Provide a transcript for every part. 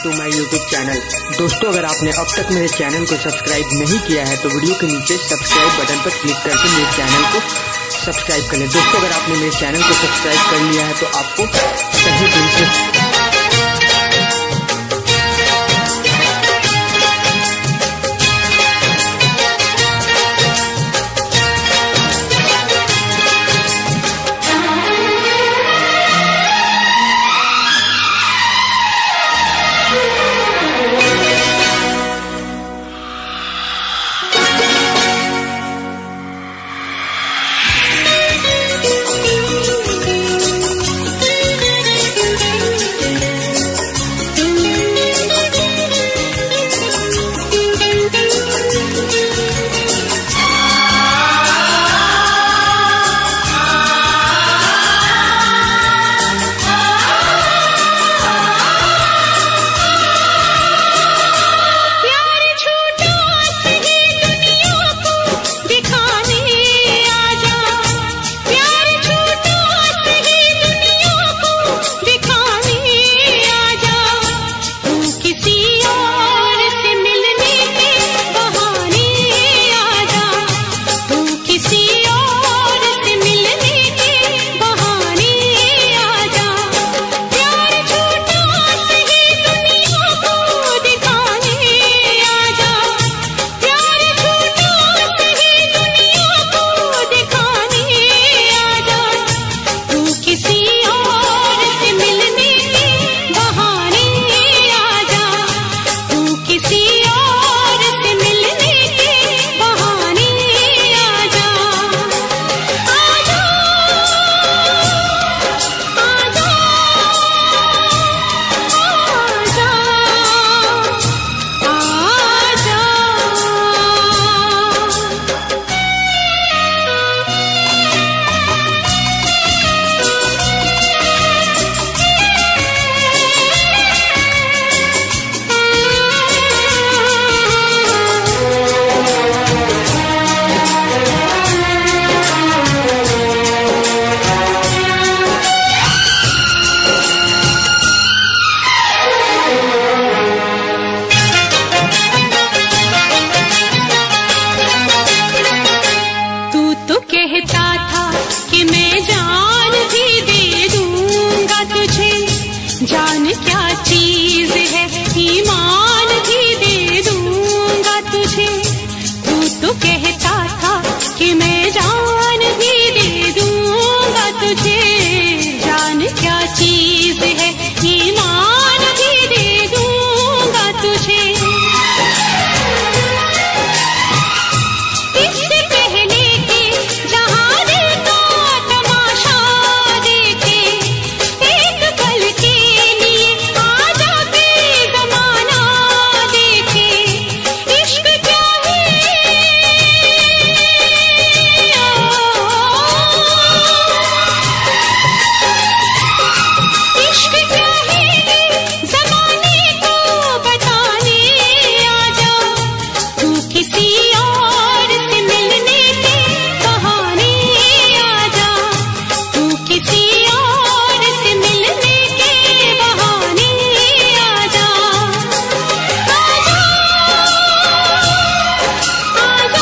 To my YouTube channel. दोस्तों, अगर आपने अब तक मेरे चैनल को सब्सक्राइब नहीं किया है तो वीडियो के नीचे सब्सक्राइब बटन पर क्लिक करके मेरे चैनल को सब्सक्राइब कर लें। दोस्तों, अगर आपने मेरे चैनल को सब्सक्राइब कर लिया है तो आपको सही दिल से जान क्या चीज है, ईमान भी दे दूंगा तुझे। तू तो कहता था कि मैं जान भी दे दूंगा तुझे। जान क्या चीज है, ईमान भी दे दूंगा तुझे। इससे पहले कि जहां दिल का तमाशा देखे, एक पल के लिए आजा के जमाना देखे। इश्क क्या है, इश्क क्या है, जमाने को बताने आजा। तू किसी और से मिलने के बहाने आजा। तू किसी और से मिलने के बहाने आजा। आजा, आजा,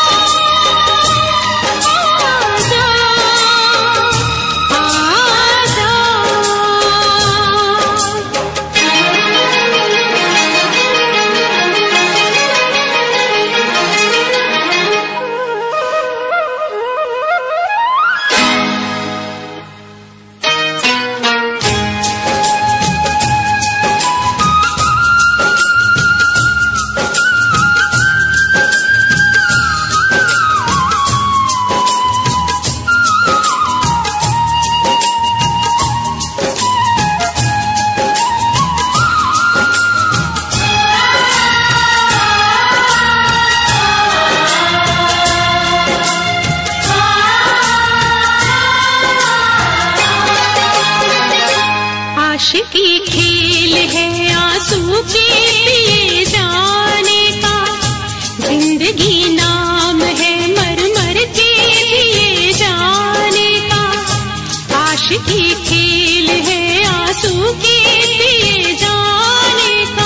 आशिकी खेल है आंसू के पिए जाने का। जिंदगी नाम है मर मर के पिए जाने का। आशिकी खेल है आंसू के पिए जाने का।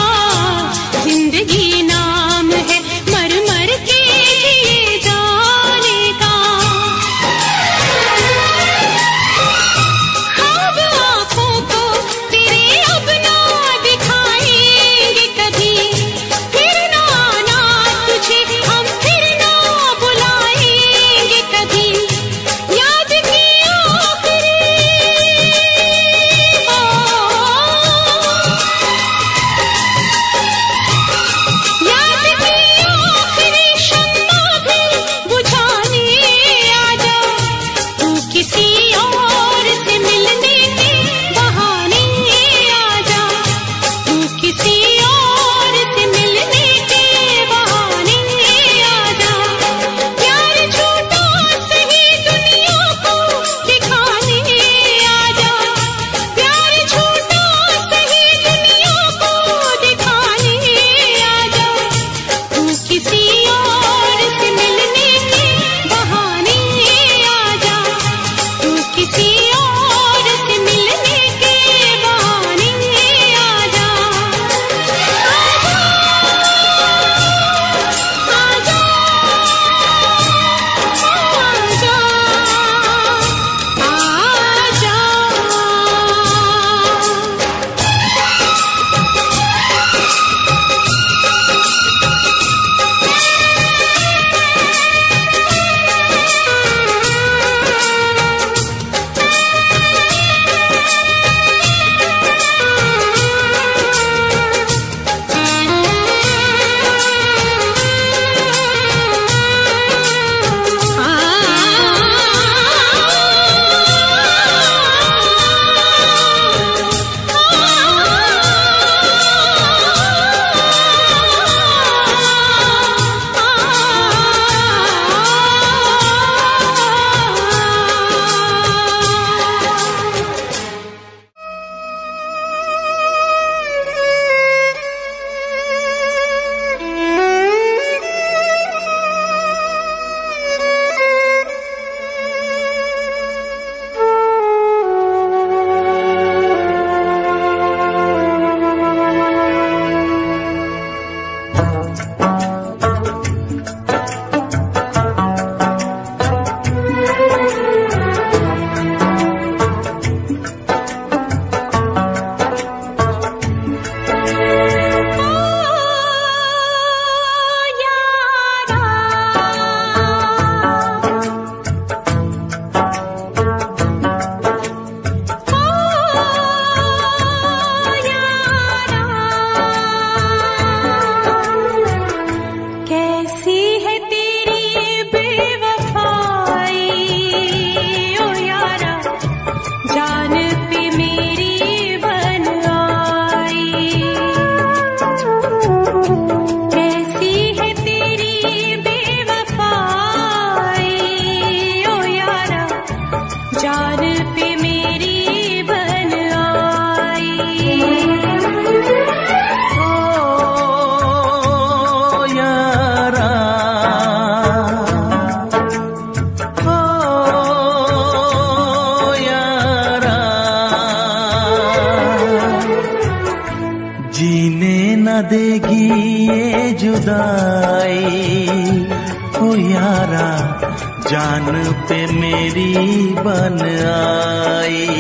जीने न देगी ये जुदाई, ओ यारा जान पे मेरी बन आई।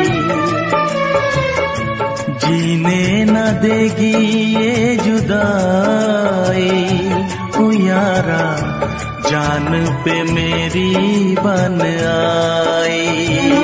जीने न देगी ये जुदाई, ओ यारा जान पे मेरी बन आई।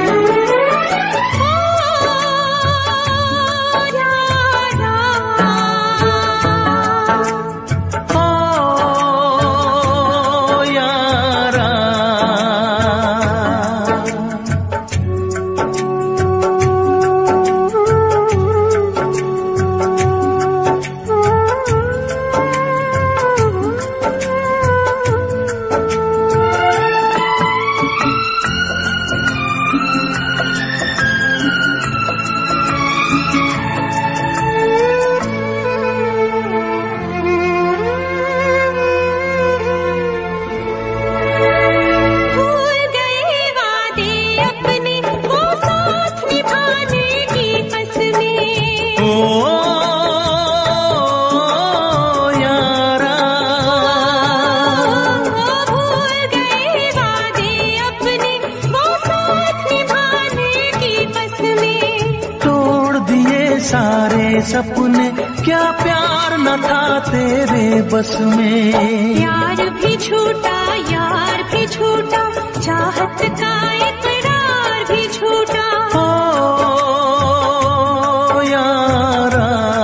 सारे सपने क्या प्यार न था तेरे बस में। प्यार भी छूटा यार भी छूटा, चाहत का इकरार भी छूटा। ओ यारा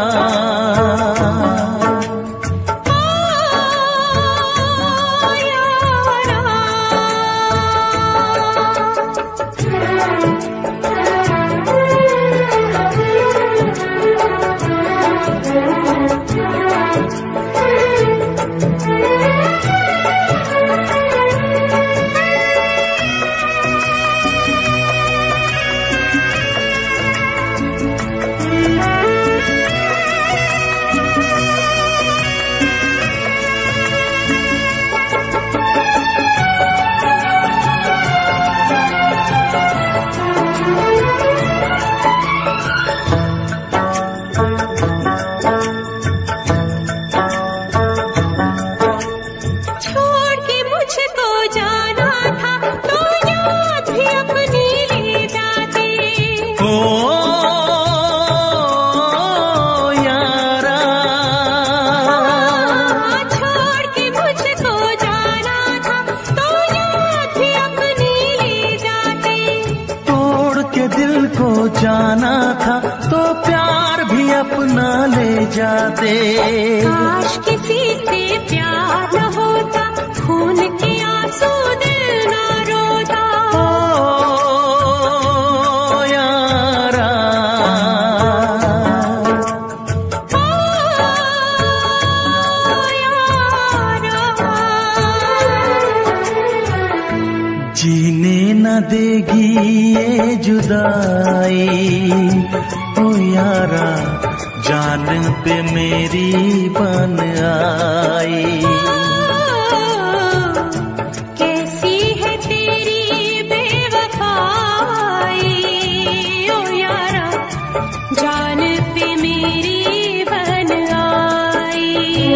जाना था तो प्यार भी अपना ले जाते। काश किसी से प्यार न होता, खून के आंसू दिल न रोता। ओ यारा जीने न देगी ये जुदाई, ओ यारा जान पे मेरी बन आई। कैसी है तेरी बेवफाई, ओ यारा जान पे मेरी बन आई।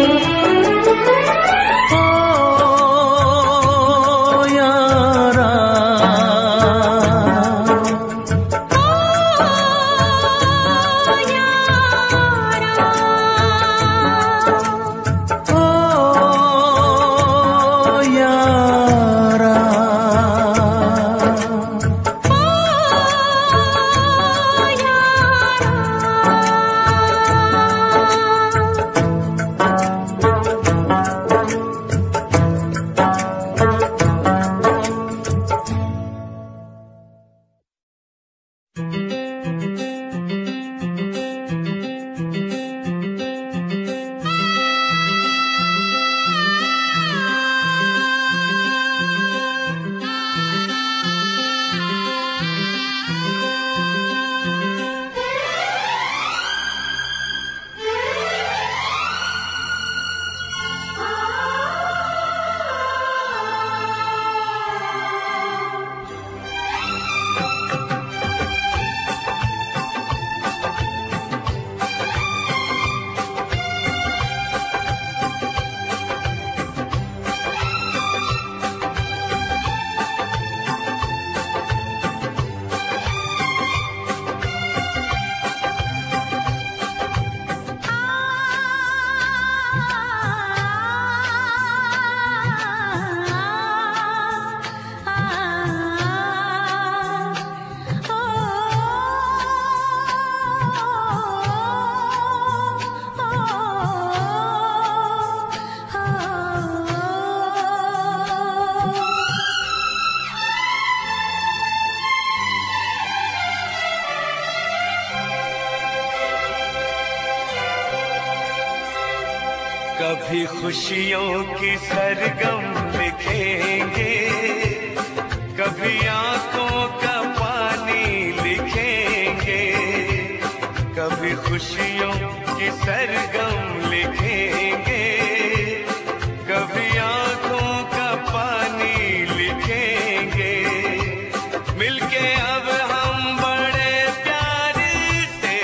कभी खुशियों की सरगम लिखेंगे, कभी आंखों का पानी लिखेंगे, कभी खुशियों की सरगम लिखेंगे, कभी आंखों का पानी लिखेंगे। मिलके अब हम बड़े प्यार से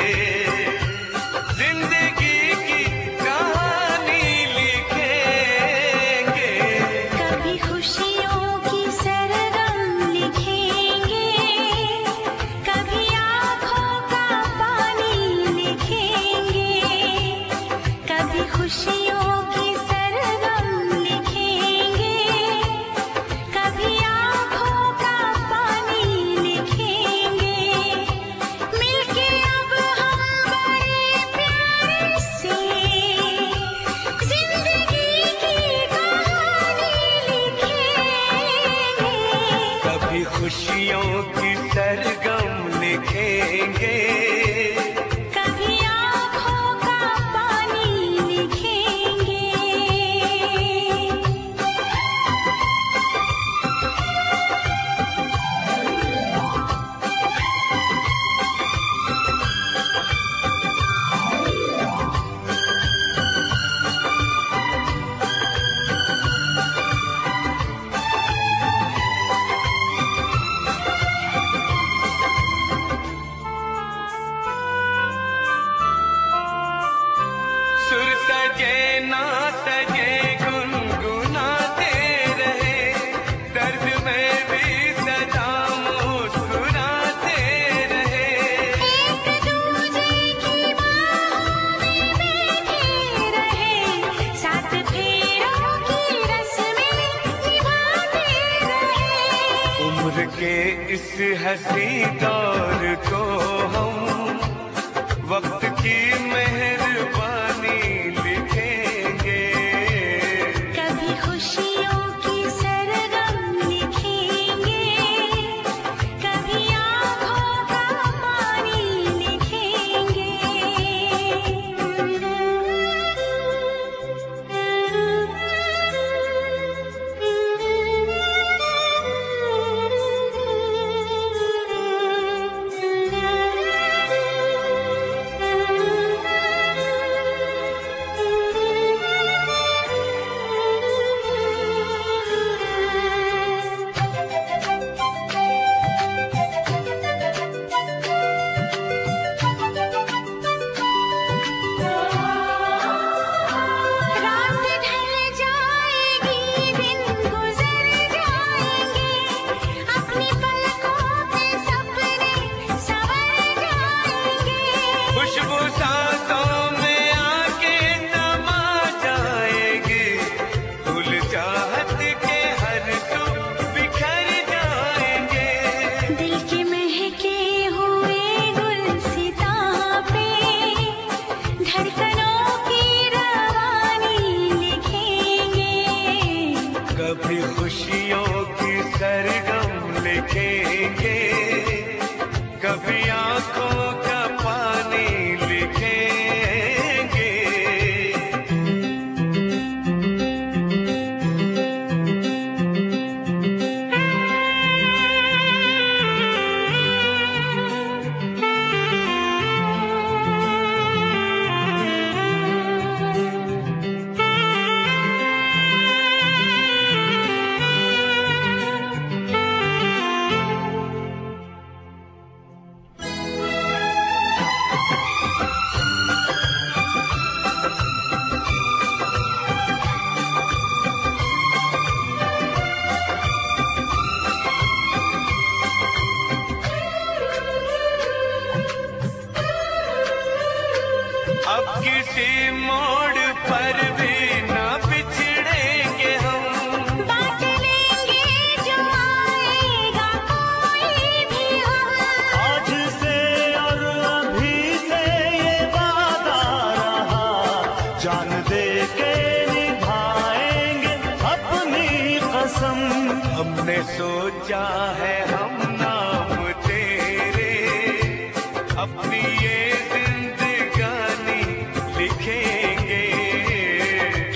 जिंदगी की कहानी लिखेंगे। कभी खुशियों की सरगम लिखेंगे, कभी आँखों का पानी लिखेंगे, कभी खुशियों की सरगम लिखेंगे, कभी आँखों का पानी लिखेंगे। मिलके अब हम बड़े प्यार से जिंदगी की कहानी लिखेंगे। कभी खुशियों की सरगम लिखेंगे, कभी आँखों का पानी लिखेंगे। सुर सजे ना सजे गुनगुनाते रहे, दर्द में भी सदा मुस्कुराते रहे। एक दूजे की बाहों में बैठे रहे, सात फेरों की रस्में निभाते रहे। उम्र के इस हंसी दौर को हम वक्त की मेहरबानी लिखेंगे। कभी खुशियों की सरगम लिखेंगे, कभी आँखों का पानी लिखेंगे। रात ढल जाएगी, दिन गुजर जाएंगे, अपनी पलकों के सपने संवर जाएंगे। खुशबू सांसों में आके समा जाएगी, फूल चाहत के हर सू बिखर जाएंगे। दिल के महके हुए गुलसितां पे धड़कनों की रवानी लिखेंगे। कभी खुशियों की सरगम लिखेंगे, कभी आंखों का पानी लिखेंगे। अब किसी मोड़ पर भी ना बिछड़ेंगे हम, बांट लेंगे जो आएगा कोई भी हम। आज से और अभी से ये वादा रहा, जान दे के निभाएंगे अपनी कसम। हमने सोचा है हम नाम तेरे, अपनी ये जिंदगानी लिखेंगे।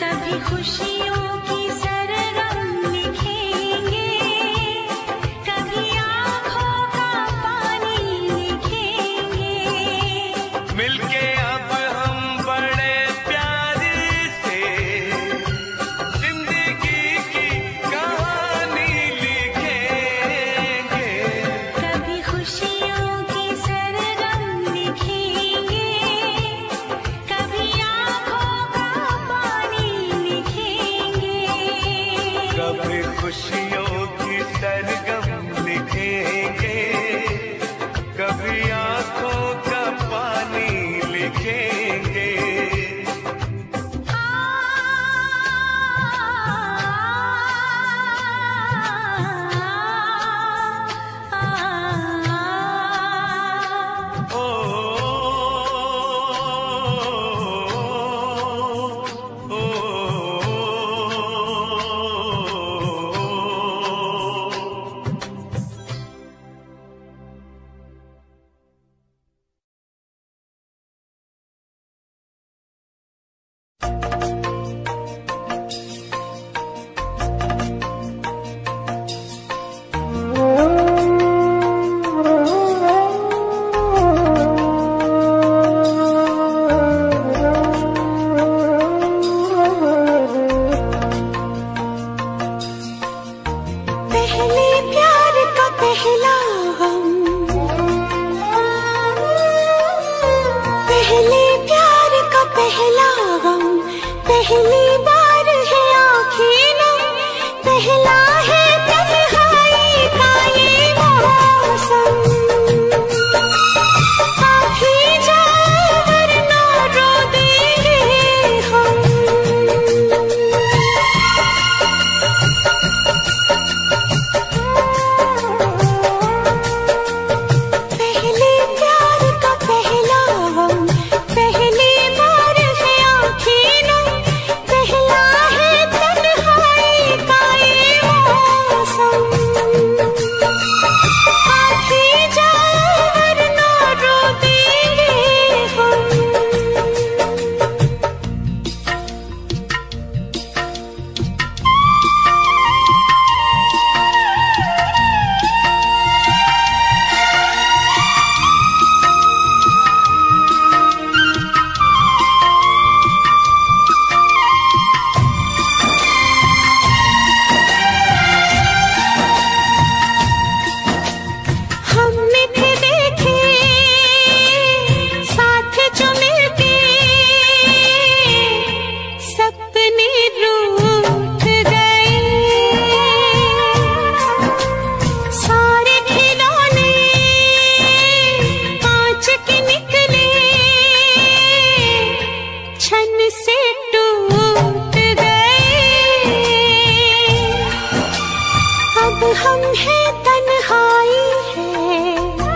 पहली बार है आँखें नम, पहला है तन्हाई का ये मौसम। आँखें जाओ वरना रो देंगे हम। पहले प्यार का पहला गम, पहली बार है आँखें नम, पहला है तन्हाई का ये मौसम। आँखें जाओ वरना रो देंगे हम। हमने थे देखे साथ जो मिलके, सपने रूठ गए। सारे खिलौने कांच के निकले, छन से टूट गए। अब हम हैं तन्हाई है,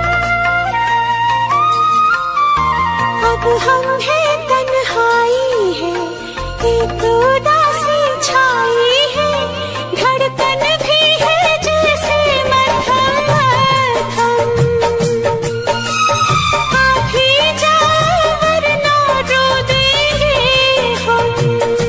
अब हम हैं तन्हाई है, एक उदासी छाई है, धड़कन भी है जैसे मध्यम मध्यम। आप ही जाओ वरना रो देंगे हम।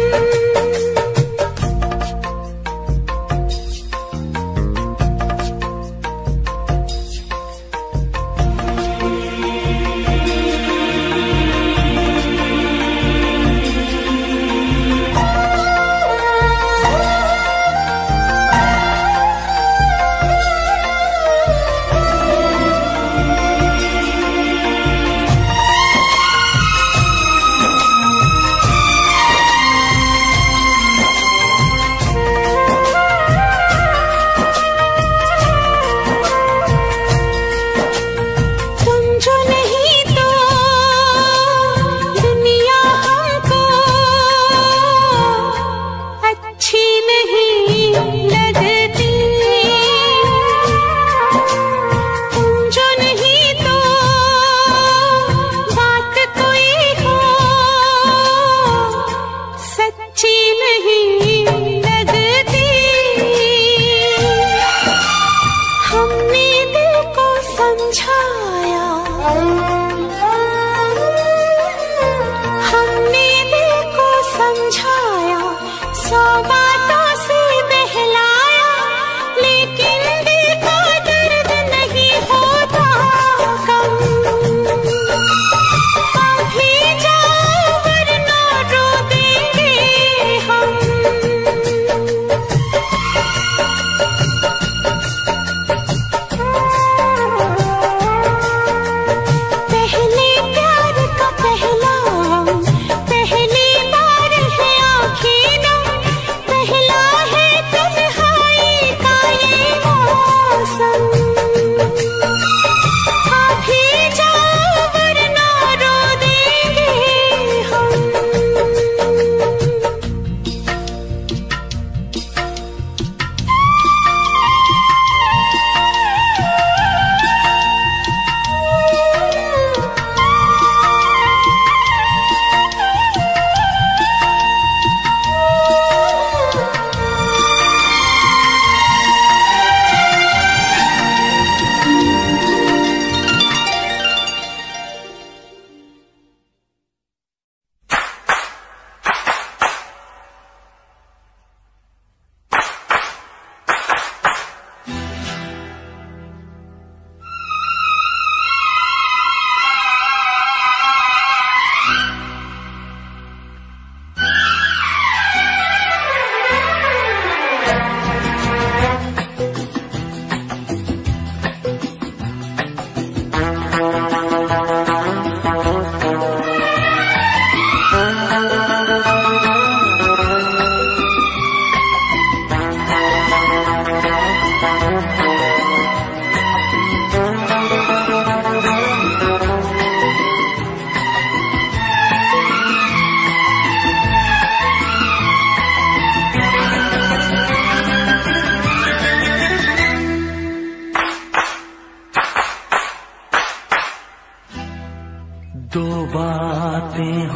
तुम जो नहीं तो दुनिया हमको अच्छी नहीं लगती। तुम जो नहीं तो बात कोई हो सच्ची नहीं लगती। हमने दिल को समझाया, हमने दिल को समझाया, 100 बातों से बहलाया, लेकिन दिल का दर्द नहीं होता कम। अभी जाओ वरना रो देंगे हम। पहले प्यार का पहला गम, पहली बार है आँखें नम,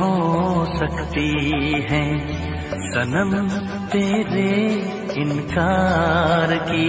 हो सकती है सनम तेरे इनकार की।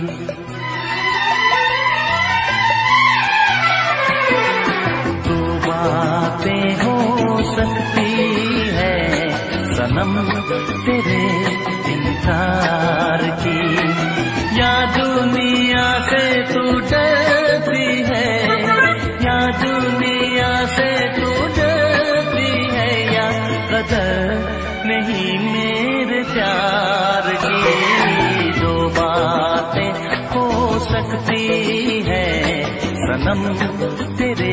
दो बातें हो सकती है सनम तेरे इनकार की। या दुनिया से तू डरती है, या दुनिया से तू डरती है, या कदर नहीं मेरे प्यार की। दो बातें हो सकती है सनम तेरे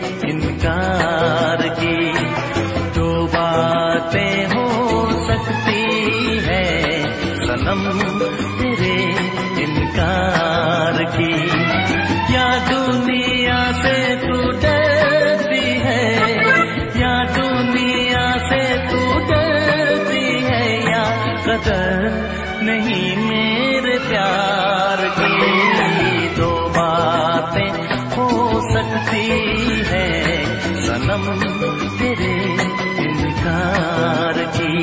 इनकार की। दो बातें हो सकती है सनम तेरे इनकार की। या दुनिया से तू डरती है, या दुनिया से तू डरती है, या कदर नहीं मेरे प्यार की। दो बातें हो सकती है सनम तेरे इनकार की।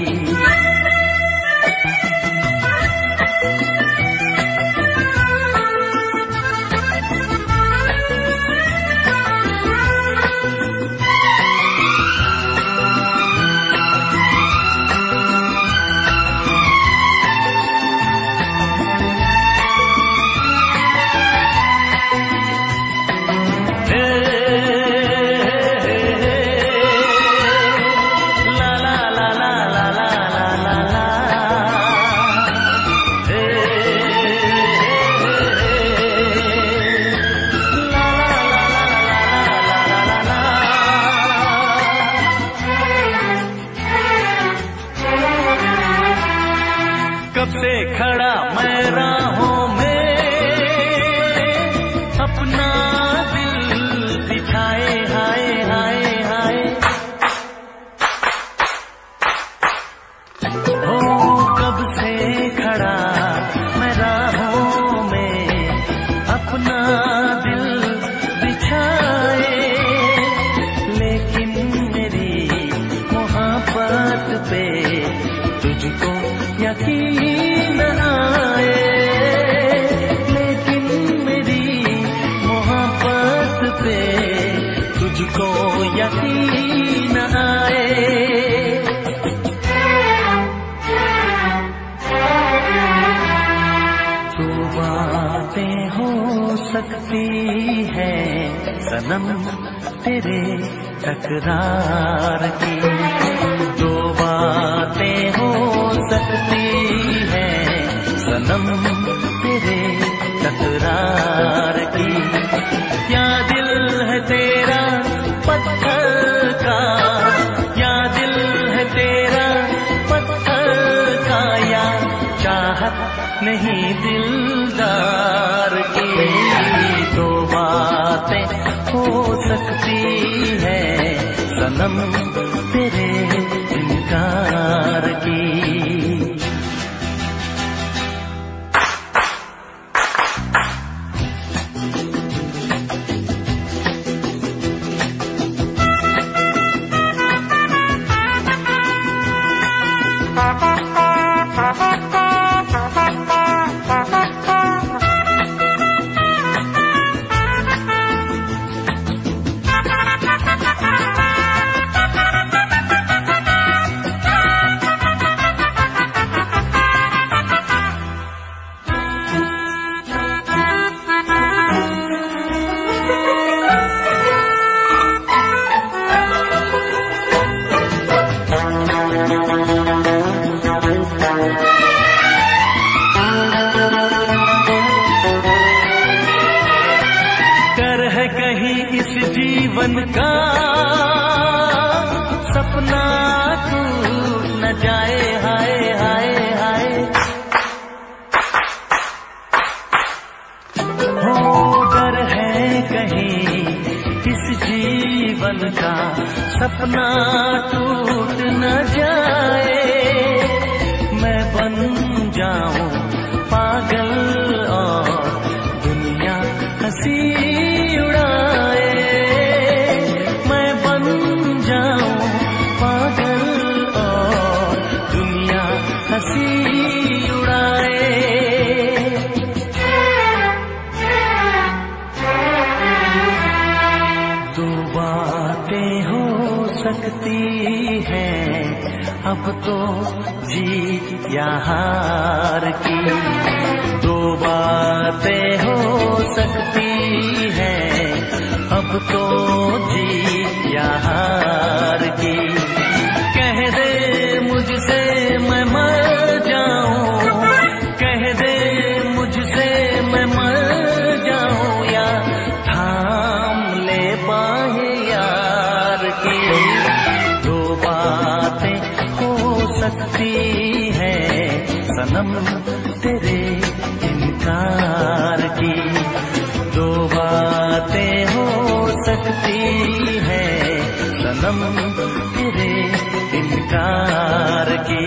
कब से खड़ा मैं राहों में अपना दिल दिखाए, हाय हाय हाय। हो कब से खड़ा मैं राहों में अपना दिल दिखाए, लेकिन मेरी मोहब्बत पे तुझको यकीन आए। लेकिन मेरी मोहब्बत पे तुझको यकीन आए। दो बातें हो सकती है सनम तेरे तकरार की। दो बातें हो सकती है सनम तेरे तकरार की। या दिल है तेरा पत्थर का, या दिल है तेरा पत्थर का, या चाहत नहीं दिलदार की। दो बातें हो सकती है सनम तेरे इनकार की। जीवन का सपना टूट न जाए, हाय हाय हाय। हो डर है कहीं इस जीवन का सपना टूट न जाए। मैं बन जाऊं पागल और दुनिया हंसी उड़ाए। मैं बन जाऊं है अब तो जीत या हार की। दो बातें हो सकती है अब तो जीत या हार की। कह दे मुझसे मैं मर जाऊं, कह दे मुझसे मैं मर जाऊं, या थाम ले बाहें यार की। दो बातें हो सकती है सनम तेरे इनकार की। दो बातें हो सकती है सनम तेरे इनकार की।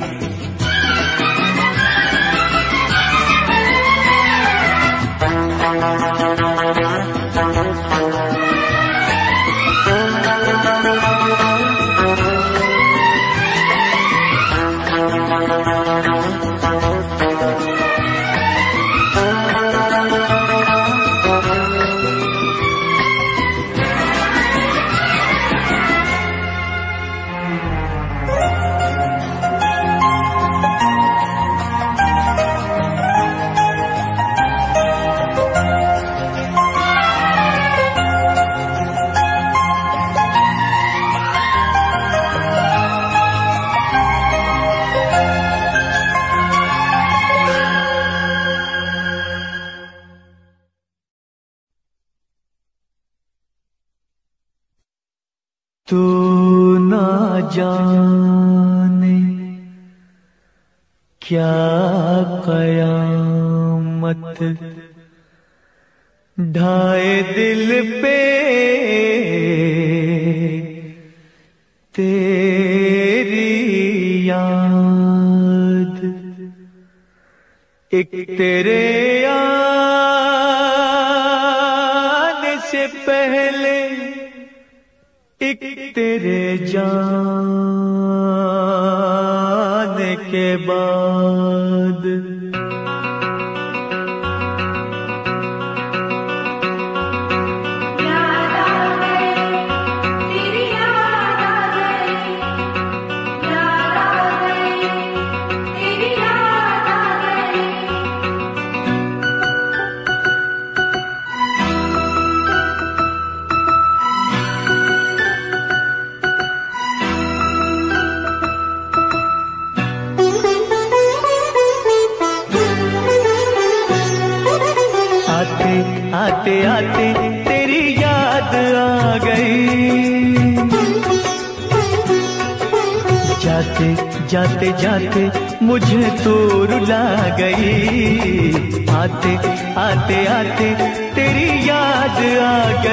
तू ना जाने क्या कयामत ढाए दिल पे तेरी याद। एक तेरे आने से पहले एक तेरे जाने के बाद। आते आते तेरी याद आ गई, जाते जाते जाते मुझे तो रुला गई। आते आते आते तेरी याद आ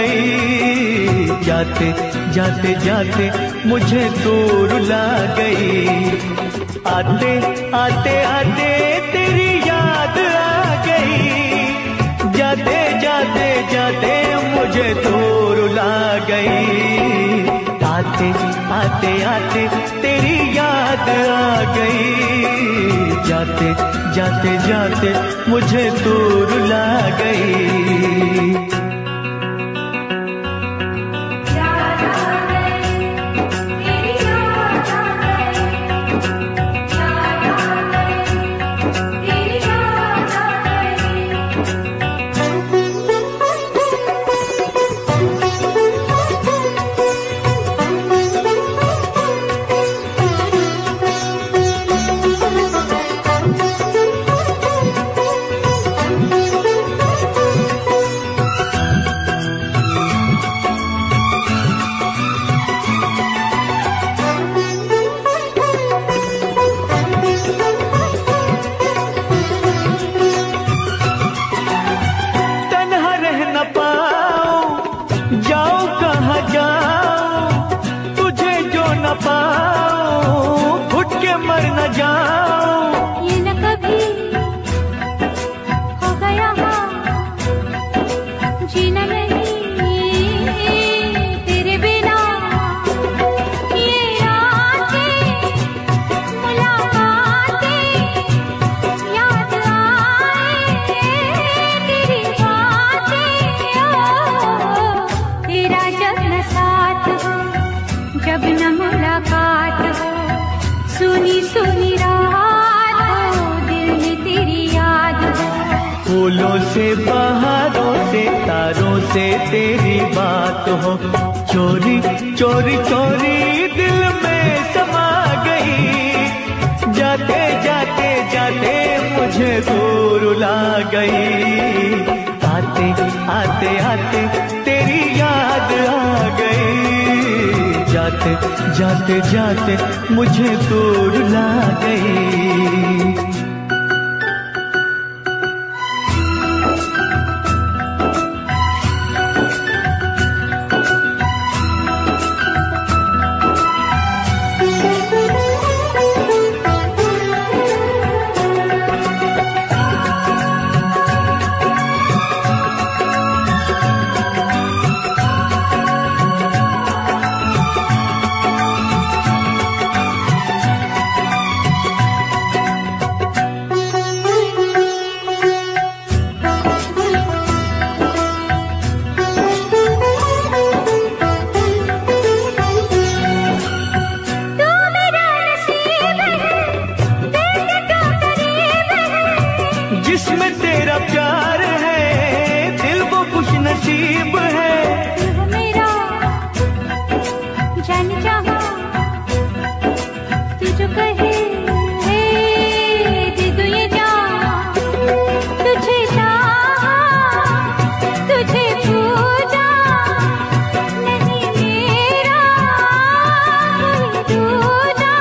गई, जाते जाते जाते मुझे तो रुला गई। आते आते आते तेरी याद आ गई, जाते जाते जाते मुझे तो रुला गई। आते आते आते तेरी याद आ गई, जाते जाते जाते मुझे तो रुला गई। जब न मुलाकात बात हो, चोरी चोरी चोरी दिल में समा गई, जाते जाते जाते मुझे दूर ला गई, आते आते आते तेरी याद आ गई, जाते जाते जाते मुझे दूर ला गई। जिसमें तेरा प्यार है दिल वो खुश नसीब है, तू मेरा जान चाहा, तू जो कहे दे दो ये जान, तुझे चाहा तुझे पूजा, नहीं मेरा कोई दूजा।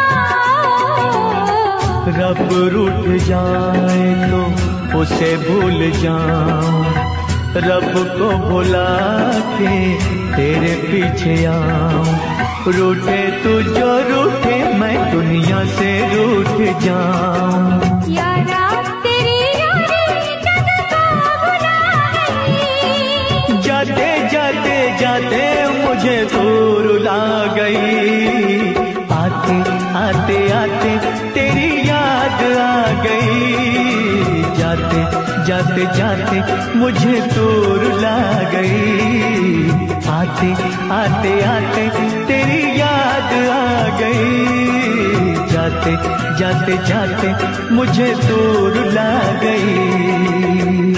रब रूठ जाए तो उसे भूल जाऊं, रब को भुला के तेरे पीछे आऊं, रूठे तू जो रूठे मैं दुनिया से रूठ जाऊं। यारा तेरी यारी जग को भुला गई, जाते जाते जाते मुझे दूर ला गई, आते आते आते तेरी याद आ गई, जाते जाते जाते मुझे दूर ला गई, आते आते आते तेरी याद आ गई, जाते जाते जाते मुझे दूर ला गई।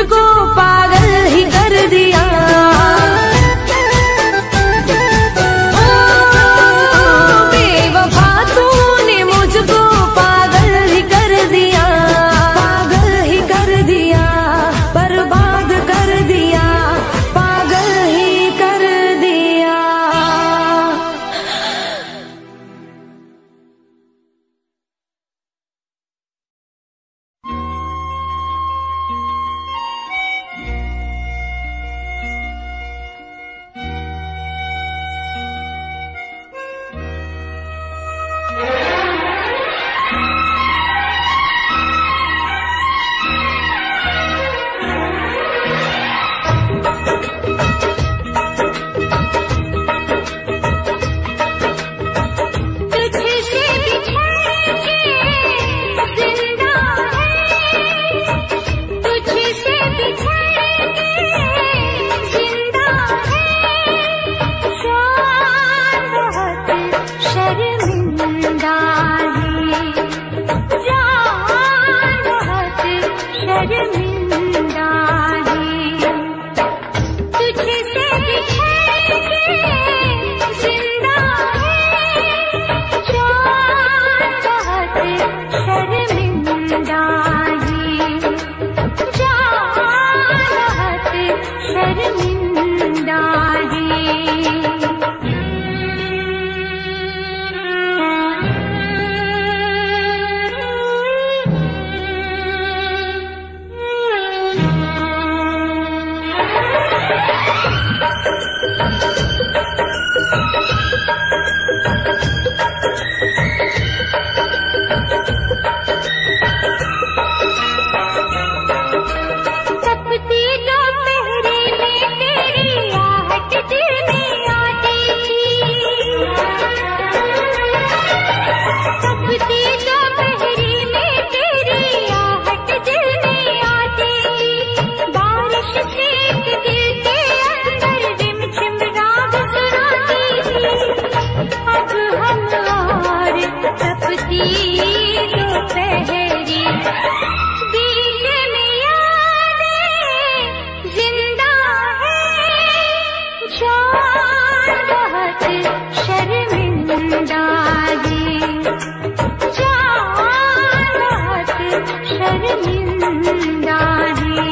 मुझको पागल ही कर दिया। ओ बेवफा तूने मुझको पागल ही कर दिया, पागल ही कर दिया, बर्बाद कर दिया, पागल ही कर दिया। तुझसे बिछड़ के जिंदा है, तुझसे बिछड़ के जिंदा है, जान बहुत शर्मिंदा है, जान बहुत शर्मिंदा है। तुझसे बिछड़ के जिंदा है, जान बहुत शर्मिंदा है, जान बहुत शर्मिंदा तपती दोपहरी में तेरी आहट दिल में आती थी, तपती दोपहरी में तेरी आहट दिल में आती थी, बारिश से एक दिल के अंदर रिमझिम राग सुनाती थी। अब हम और तपती दोपहरी बीच में यादें जिंदा है, जान बहुत शर्मिंदा है, जान बहुत शर्मिंदा है।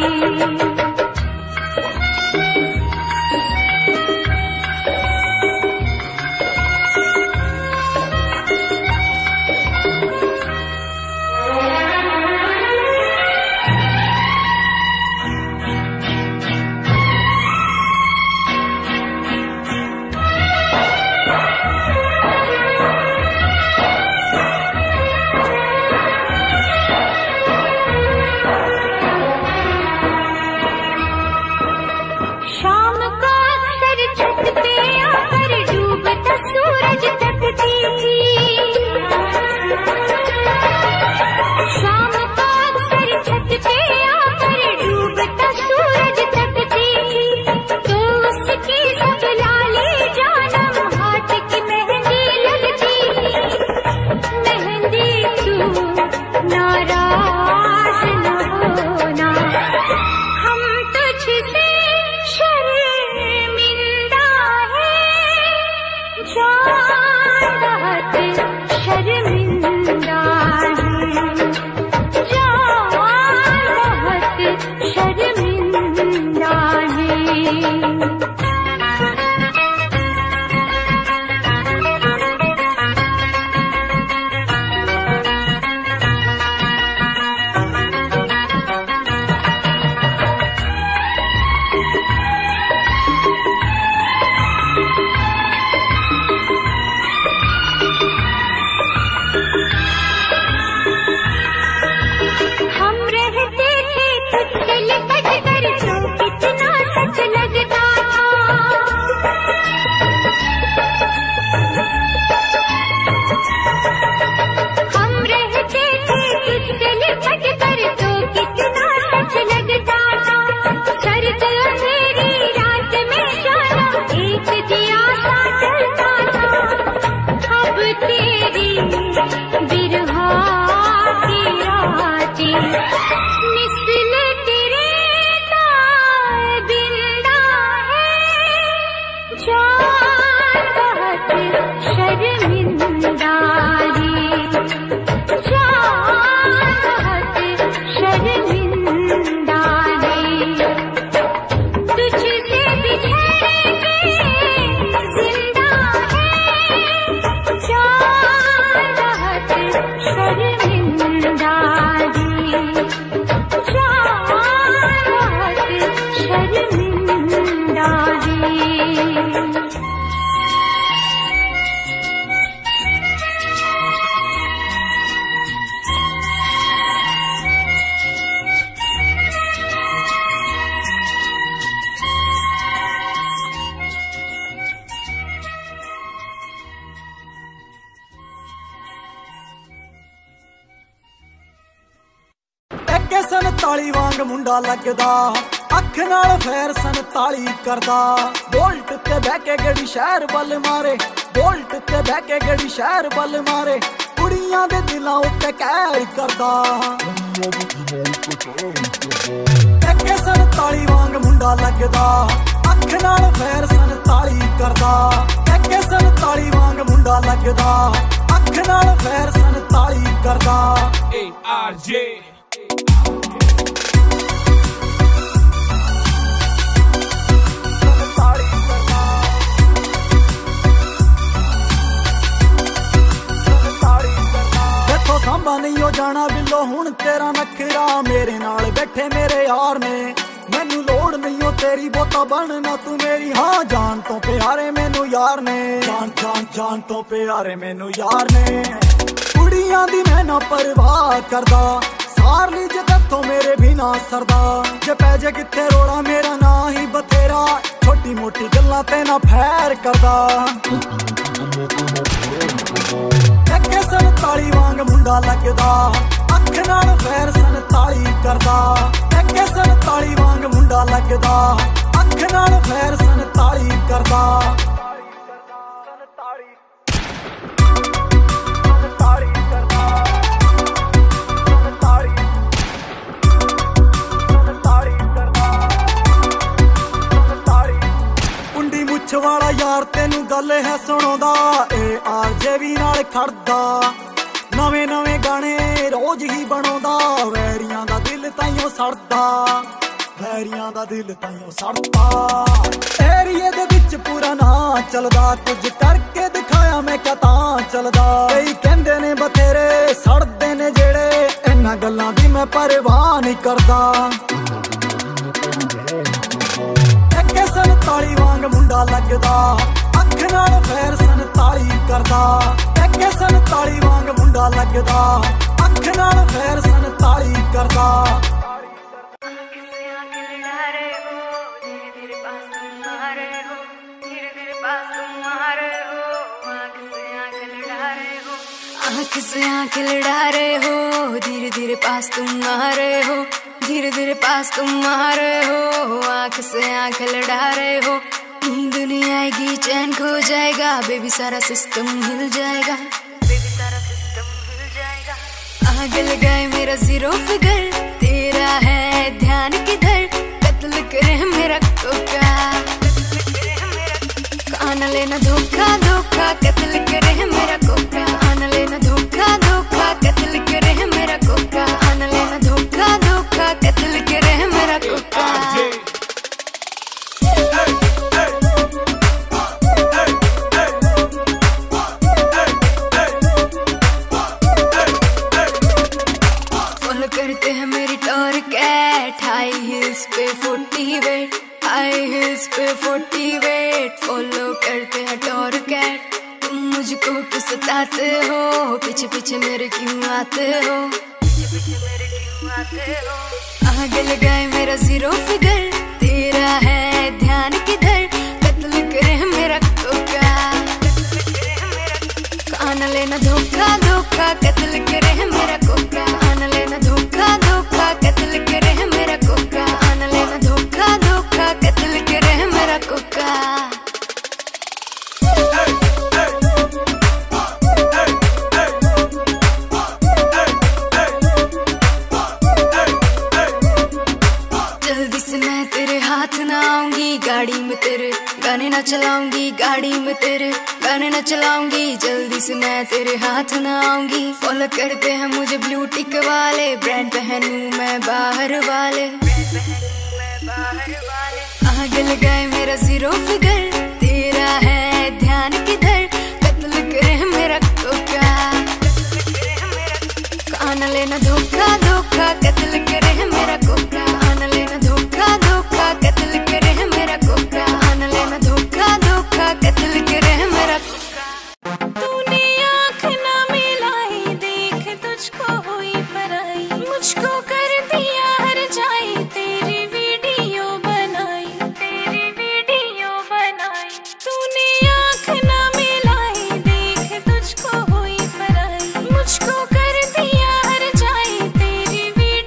टक्के 47 वांग मुंडा लगदा, अख नाल फैर 47 करदा। बोल्ट ते बह के गड़ी शहर बल मारे, बोल्ट ते बह के गड़ी शहर बल मारे, कुड़ियां दे दिलां उत्ते कहर करदा। टक्के 47 वांग मुंडा लगदा, अख नाल फैर 47 करदा। टक्के 47 वांग मुंडा लगदा, अख नाल फैर 47 करदा। ARJ सांबा नहीं हो जाना बिल्लो हुण तेरा नखरा, मेरे नाल बैठे मेरे यार ने, मैनू लोड़ नहीं हो तेरी बोता बनना तू मेरी। हाँ जान तो प्यारे मैनू यार ने, जान जान जान तो प्यारे मैनू यार ने। कुड़ियां दी मैं ना परवाह करदा, सार ली जे तत्थों मेरे भी ना सरदा। जे पै जे किथे रोड़ा मेरा ना ही बथेरा, छोटी मोटी गल्लां ते ना फैर करदा। टक्के 47 वांग मुंडा लगदा, अख नाल फैर 47 करदा। टक्के 47 वांग मुंडा लगदा, अख नाल फैर 47 करदा। कुंडी मुछ वाला यार तेनू गल है सुणोदा, ARJ भी नाल खड़दा। नवे नवे गाने रोज ही बनोदा, वैरियां दा दिल ताइयों सड़दा, वैरियां दा दिल ताइयों सड़दा। एरिए दे विच पूरा ना चलदा, कुछ करके दिखाया मैं क्या तां चलदा। कई कहंदे ने बथेरे सड़दे ने जेड़े, इन्हां गल्लां दी मैं परवाह नहीं करदा। टक्के 47 वांग मुंडा लगदा, अख नाल फैर 47 करदा। टक्के 47 वांग मुंडा लगदा, अख नाल फैर 47 करदा। आँख से आँख लड़ा रहे हो, धीरे धीरे पास तुम आ रहे हो, धीरे धीरे पास तुम आ रहे हो। आँख से आँख लड़ा रहे हो, नींद नहीं आएगी चैन खो जाएगा, बेबी सारा सिस्टम हिल जाएगा, बेबी सारा सिस्टम हिल जाएगा। आग लगाए मेरा जीरो फिगर, तेरा है ध्यान किधर, कत्ल करे मेरा कोका, कान लेना धोखा धोखा, कत्ल करे मेरा कोका, आन लेना धोखा धोखा, कत्ल करे मेरा कोका, आन लेना धोखा धोखा, कत्ल करे मेरा कोका। फॉलो करते हैं मेरी टॉर कैट, हाई हिल्स पे 40 वेट, हाई हिल्स पे 40 वेट। फॉलो करते हैं टॉर कैट, तुम मुझको क्यों सताते हो, पीछे पीछे मेरे क्यों आते हो, पीछे पीछे मेरे क्यों आते हो। आग लगाए मेरा जीरो फिगर, तेरा है ध्यान किधर, कत्ल करे मेरा कोका, कान लेना धोखा धोखा, कत्ल करे मेरा कोका, आन लेना धोखा धोखा, कत्ल करे मेरा कोका, आन लेना धोखा धोखा, कत्ल करे मेरा कोका। जल्दी से मैं तेरे हाथ ना आऊंगी, गाड़ी में तेरे गाने ना चलाऊंगी, गाड़ी में तेरे गाने ना चलाऊंगी। जल्दी से मैं तेरे हाथ ना आऊंगी। फॉलो करते हैं मुझे ब्लू टिक वाले, ब्रांड पहनूं मैं बाहर वाले, आग लगाए मेरा जीरो फिगर, तेरा है ध्यान किधर, कत्ल करे मेरा कोका, कान लेना धोखा धोखा, कत्ल करे मेरा कोका, आन लेना धोखा धोखा, कत्ल करे मेरा कोका, आन लेना धोखा धोखा, कत्ल करे मेरा कोका। तूने आँख ना मिलाई, देख तुझको हुई पराई, मुझको कर दिया हर जाए, तेरी वीडियो बनाई, तेरी वीडियो बनाई। तूने आँख ना मिलाई, देख तुझको हुई पराई, मुझको कर दिया हर जाए, तेरी वीडियो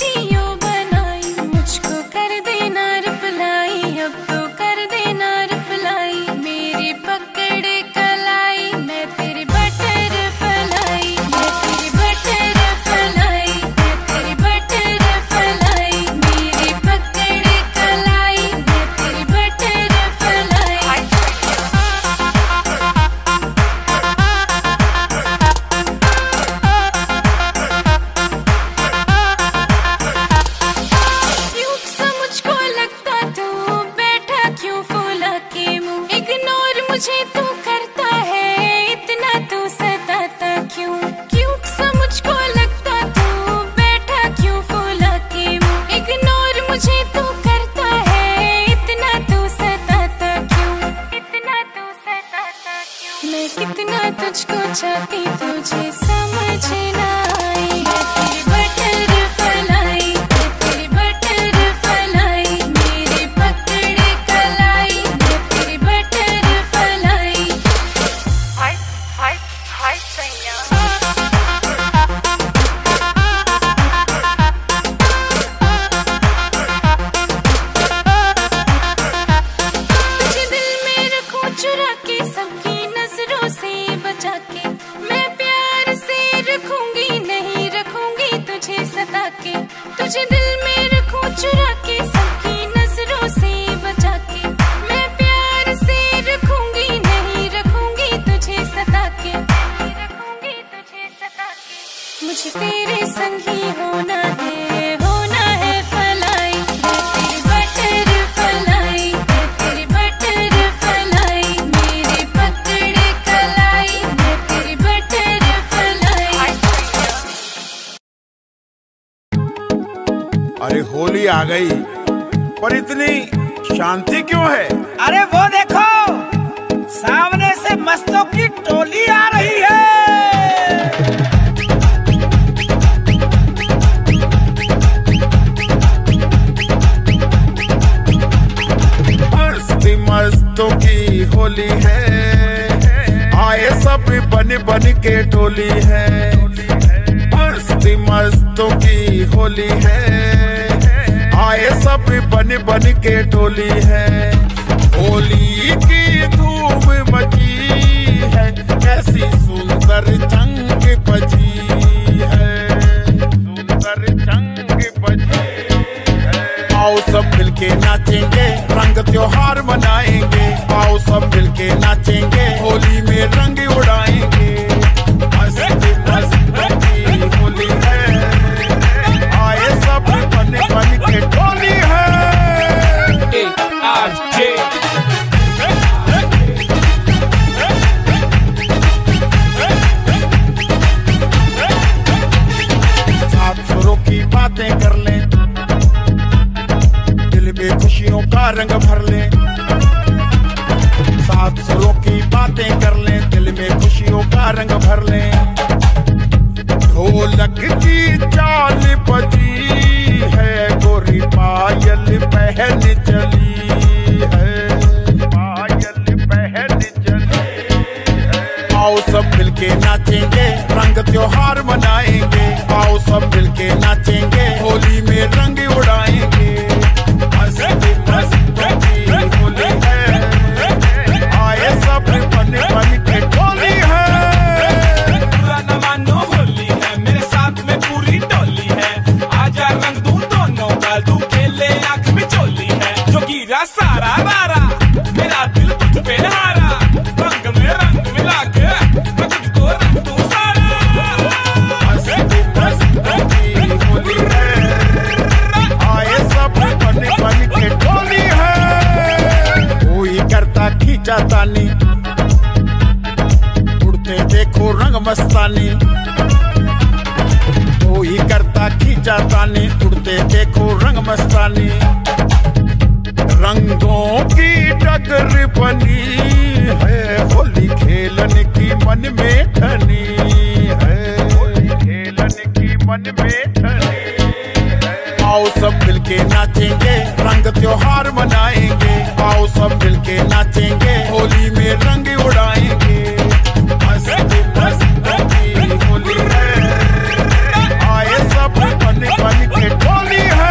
तुझे दिल में रखूं चुरा के, सबकी नजरों से बचा के। मैं प्यार से रखूंगी, नहीं रखूंगी तुझे सता के, रखूंगी तुझे सता के। मुझे तेरे संग ही होना है फलाई। मैं तेरी बटरफ्लाई, मैं तेरी बटरफ्लाई, मेरे पकड़े कलाई, मैं तेरी बटरफ्लाई। अरे होली आ गई, पर इतनी शांति क्यों है? अरे वो देखो, सामने से मस्तों की टोली आ रही है। मस्तों की होली है, आए सब बन बन के टोली है। मस्तों की होली है, आए सब बन बन के टोली है। होली की धूम मची है, ऐसी सुंदर जंग बजी है, सुंदर जंग बजी है। आओ सब मिलके नाचेंगे, रंग त्योहार मनाएंगे। आओ सब मिलके नाचेंगे, होली में रंग उड़ाएंगे। मस्त की होली है, आए सब बन बन के टोली है। सात सुरों की बातें कर लें, खुशियों का रंग भर लें। सात सुरों की बातें कर लें, दिल में खुशियों का रंग भर लें। ढोलक की चाल बजी है, गोरी पायल पहन चली है, पायल पहन चली है। आओ सब मिलके नाचेंगे, रंग त्योहार मनाएंगे। आओ सब मिलके नाचेंगे, होली में रंग उड़ाएंगे। होली है, आए सब बन बन के टोली है। बुरा न मानो होली है, मेरे साथ में पूरी टोली है। आजा रंग दूं दोनों का, तू खेले आंख में चोली है। जो गिरा सारा रारा, मेरा दिल तुझ पे हारा। रंग में रंग मिला के मैं तुझको रंग दूं सारा। होली है, आए सब बन बन के टोली है। कोई करता खींचा तानी, उड़ते देखो रंग मस्तानी। कोई करता खींचा तानी, उड़ते देखो रंग मस्तानी। रंगों की डगर बनी है, होली खेलने की मन में ठनी है, होली खेलने की मन में ठनी। आओ सब मिलके नाचेंगे, रंग त्योहार मनाएंगे। आओ सब मिलके नाचेंगे, होली में रंग उड़ाएंगे। मस्त की होली है, आए सब बन बन के टोली है।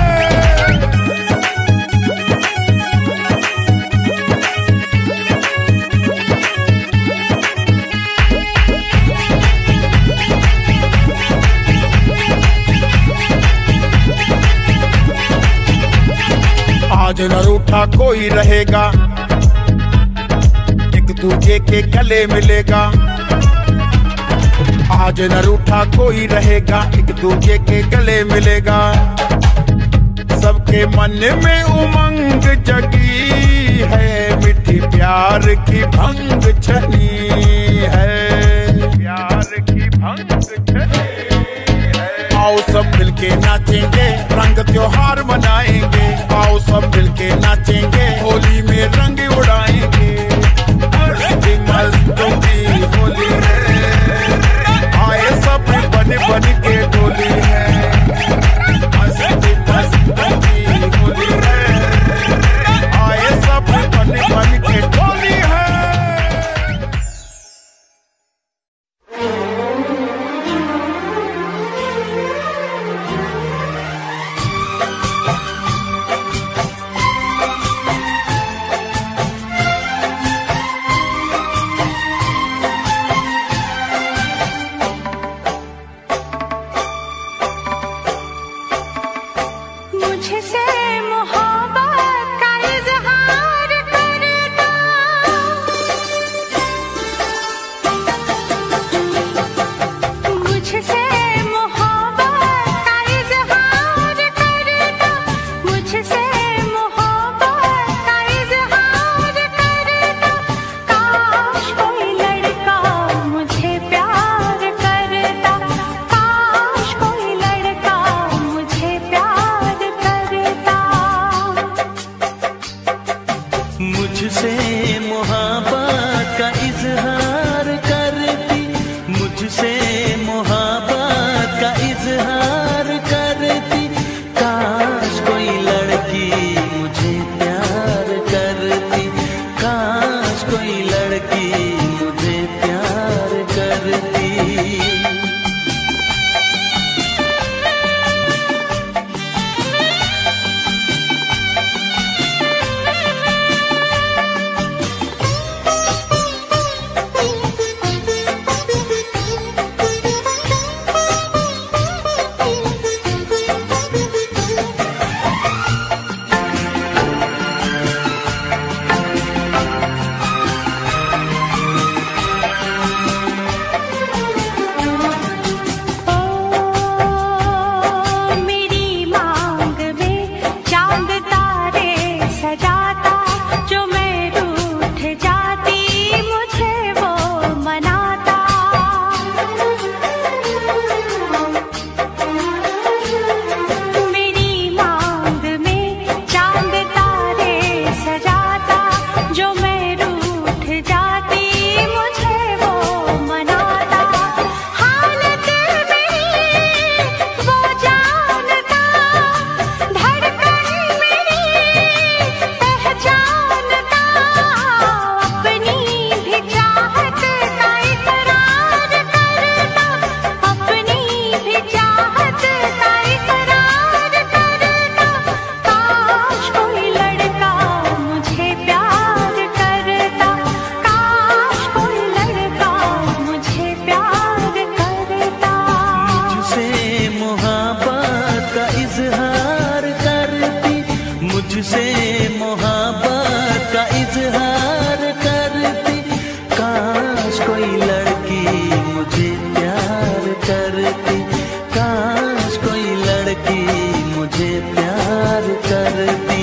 आज न रूठा कोई रहेगा, एक दूजे के गले मिलेगा। आज न रूठा कोई रहेगा, एक दूजे के गले मिलेगा। सबके मन में उमंग जगी है, मिठी प्यार की भंग छनी है, प्यार की भंग छनी है। आओ सब मिलके नाचेंगे, रंग त्योहार मनाएंगे। आओ सब मिलके नाचेंगे, होली में रंग उड़ाएंगे। मस्तों की होली है, आए सब बन बन के टोली है। मस्तों की होली है, आए सब बन बन के टोली है। मुझसे मोहब्बत का इजहार करता, मुझसे मोहब्बत का इजहार करता, मुझसे मोहब्बत का इजहार करता। काश कोई लड़का मुझे प्यार करता, काश कोई लड़का मुझे प्यार करता। मुझसे मोहब्बत का इजहार करती, मुझसे मोहब्बत का इजहार करती। काश कोई लड़की मुझे प्यार करती, काश कोई लड़की मुझे प्यार करती। मेरी मांग में चांद तारे सजाता, जो मैं रूठ जाती मुझे वो मनाता। मेरी मांग में चांद तारे सजाता, जो मैं रूठ जाती मुझे वो मनाता। हालत मेरी वो जानता, धड़कन मेरी पहचानता। अपनी भी चाहत का इकरार करता, अपनी भी चाहत का इकरार करता। काश कोई लड़का मुझे प्यार करता, काश कोई लड़का मुझे प्यार करता। मुझसे मोहब्बत का इजहार करती, मुझसे मोहब्बत का इजहार करती। काश कोई लड़की मुझे प्यार करती, काश कोई लड़की मुझे प्यार करती।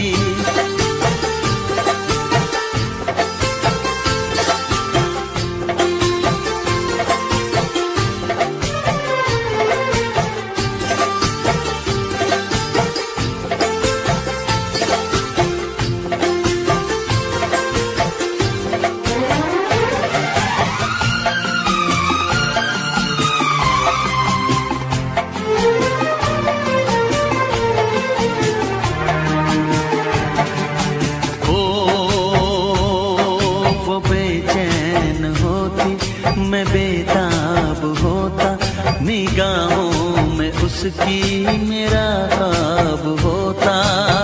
वो बेचैन होती, मैं बेताब होता, निगाहों में उसकी मेरा ख्वाब होता।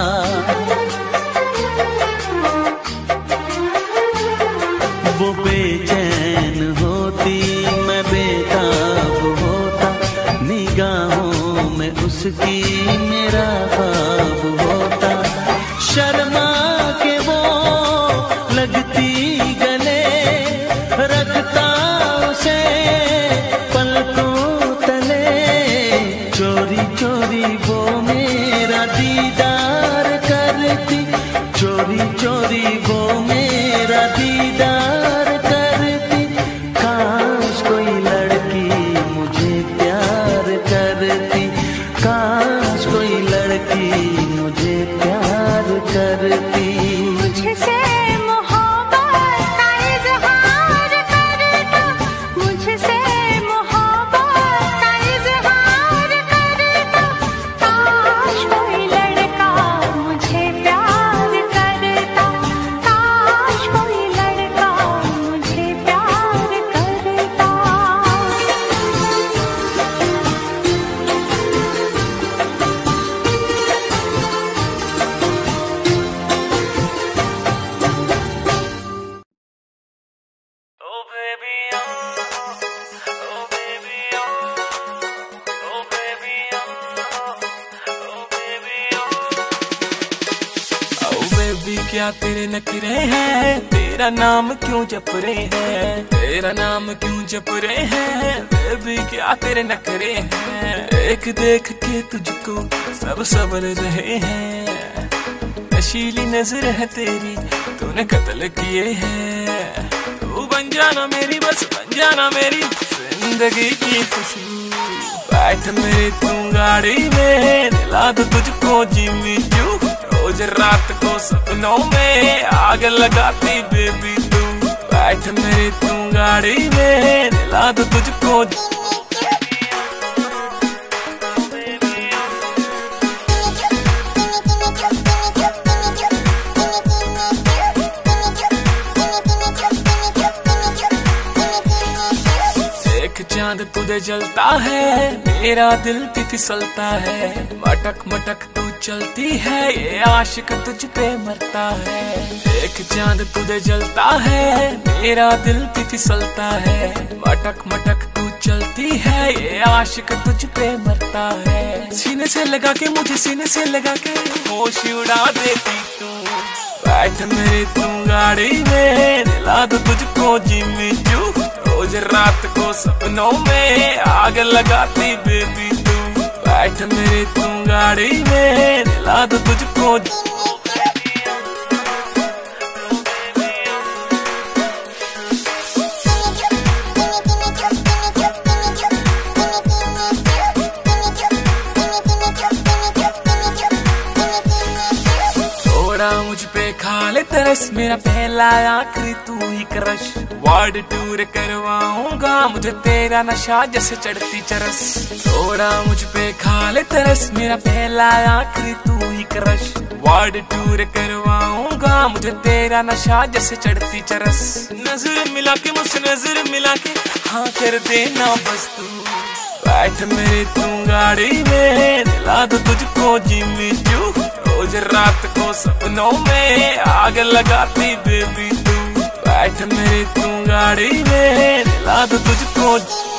वो बेचैन होती, मैं बेताब होता, निगाहों में उसकी मेरा ख्वाब होता। शर्मा के वो लगती गले, रखता उसे पलकों तले, चोरी चोरी वो बेबी क्या तेरे नखरे हैं, तेरा नाम क्यों जप रहे हैं, तेरा नाम क्यों जप रहे हैं, बेबी क्या तेरे नखरे हैं। एक देख के तुझको सब सबर रहे हैं, नशीली नजर है तेरी तूने कत्ल किए हैं। तू बन जाना मेरी बस बन जाना मेरी जिंदगी की खुशबू, बैठ मेरे तू गाड़ी में दिला दो तुझको जिम्मी चू, रोज रात को सपनों में आग लगाती बेबी तू, बैठ मेरे तू गाड़ी में दिला दो तुझको। चांद तुझे जलता है मेरा दिल भी फिसलता है, मटक मटक तू चलती है ये आशिक तुझ पे मरता है। एक चांद तुझे जलता है मेरा दिल भी फिसलता है, मटक मटक तू चलती है ये आशिक तुझ पे मरता है। सीने से लगा के मुझे सीने से लगा के होश उड़ा देती तू, बैठ मेरे तू गाड़ी में दिला दो तुझको जिम्मी चू, रोज रात को सपनों में आग लगाती बेबी तू, बैठ मेरे तू गाड़ी में दिला दो तुझको। मुझ पे खा ले तरस मेरा पहला आखिरी तू ही क्रश, वर्ल्ड टूर करवाऊंगा मुझे तेरा नशा जैसे चढ़ती चरस। थोड़ा मुझ पे खा ले तरस मेरा पहला आखिरी तू ही क्रश, वर्ल्ड टूर करवाऊंगा मुझे तेरा नशा जैसे चढ़ती चरस। नजर मिला के मुझसे नजर मिला के हाँ कर देना बस तू, बैठ मेरे तू गाड़ी में दिला दो तुझको जिम्मी चू, रोज रात को सपनों में आग लगाती बेबी तू, बैठ मेरे तू गाड़ी में दिला दो तुझको।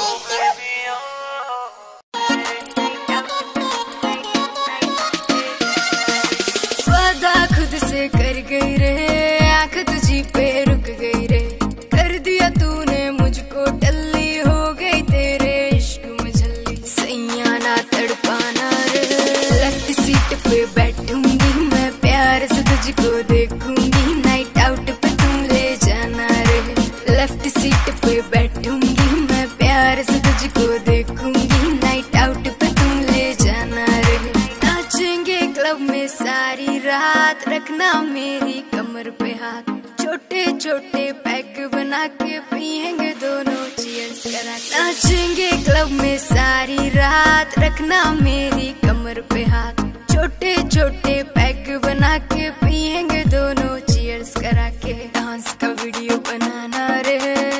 वादा खुद से कर गई रे, आंख तुझी पे रुक गई रे, कर दिया तूने मुझको टल्ली, हो गई तेरे इश्क में झल्ली, सैया ना तड़पाना रे। लेफ्ट सीट पे बैठूंगी मैं प्यार से तुझको देखूंगी, नाइट आउट पे तुम ले जाना रे। लेफ्ट सीट पे बैठूंगी मैं प्यार से तुझको देखूंगी, नाइट आउट पे तुम ले जाना रे। नाचेंगे क्लब में सारी रात, रखना मेरी कमर पे हाथ, छोटे छोटे पैक बना के पियेंगे दोनों चीयर्स करा। नाचेंगे क्लब में सारी रात, रखना मेरी कमर पे हाथ, छोटे छोटे पैक बना के पियेंगे दोनों चीयर्स करा के। डांस का वीडियो बनाना रे,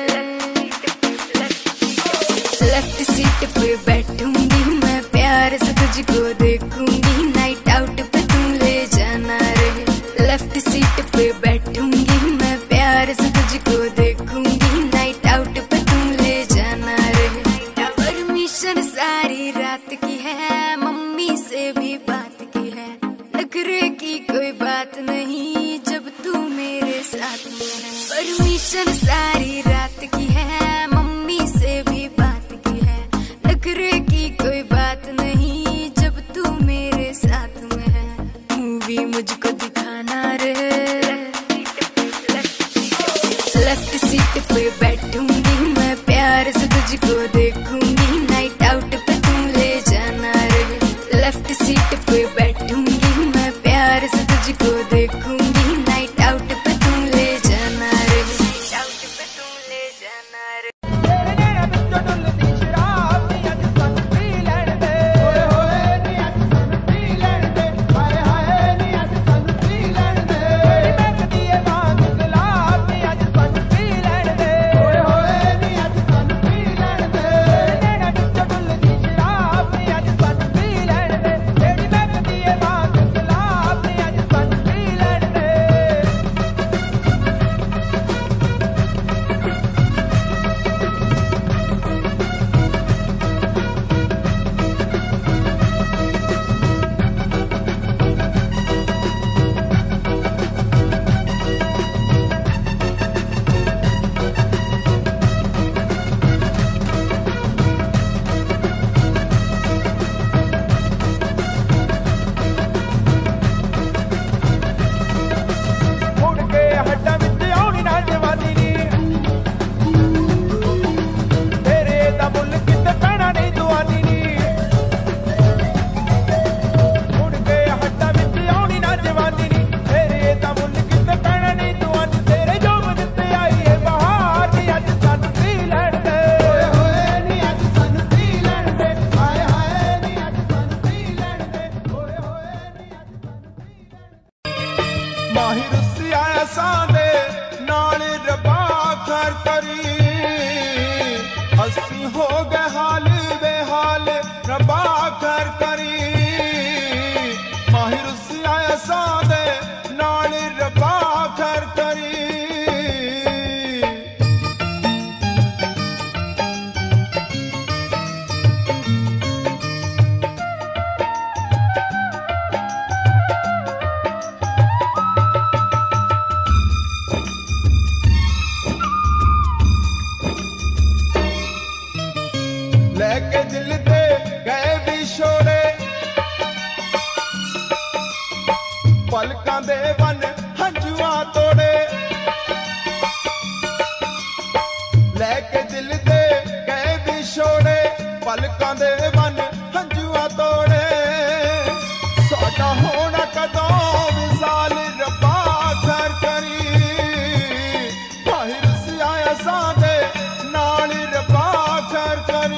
लेफ्ट सीट पे बैठूंगी मैं प्यार से तुझको देखूंगी, नाइट आउट पे तुम ले जाना रे। लेफ्ट सीट पे बैठूंगी मैं प्यार से तुझको देखूंगी, नाइट आउट पे तुम ले जाना रे। परमिशन सारी रात की है, मम्मी से भी बात की है, नखरे की कोई बात नहीं जब तू मेरे साथ में है। परमिशन सारी रात की है, मम्मी से भी बात की है, नखरे की कोई बात नहीं जब तू मेरे साथ में है। मूवी मुझको दिखाना रे, लेफ्ट सीट पे बैठूंगी मैं प्यार से तुझको देखूंगी, नाइट आउट पे तुम ले जाना रे। लेफ्ट सीट पे बैठूंगी मैं प्यार से तुझको देखूंगी, नाइट आउट पे तुम ले जाना रे। आउट पे तुम ले जाना रे। माहिर सिया सादे नाल रबा कर करी असी हो गए हाल बेहाल रबा कर करी माहिर सिया सादे नाल रबा कर करी लेके दिल दे गए विछोड़े पलकां दे वन हंजुआ तोड़े लेके दिल दे गए विछोड़े पलकां दे वन हंजुआ तोड़े साडा होना कदों विसाल रब्बा कर करी माहिर सिया सादे नाल रब्बा कर करी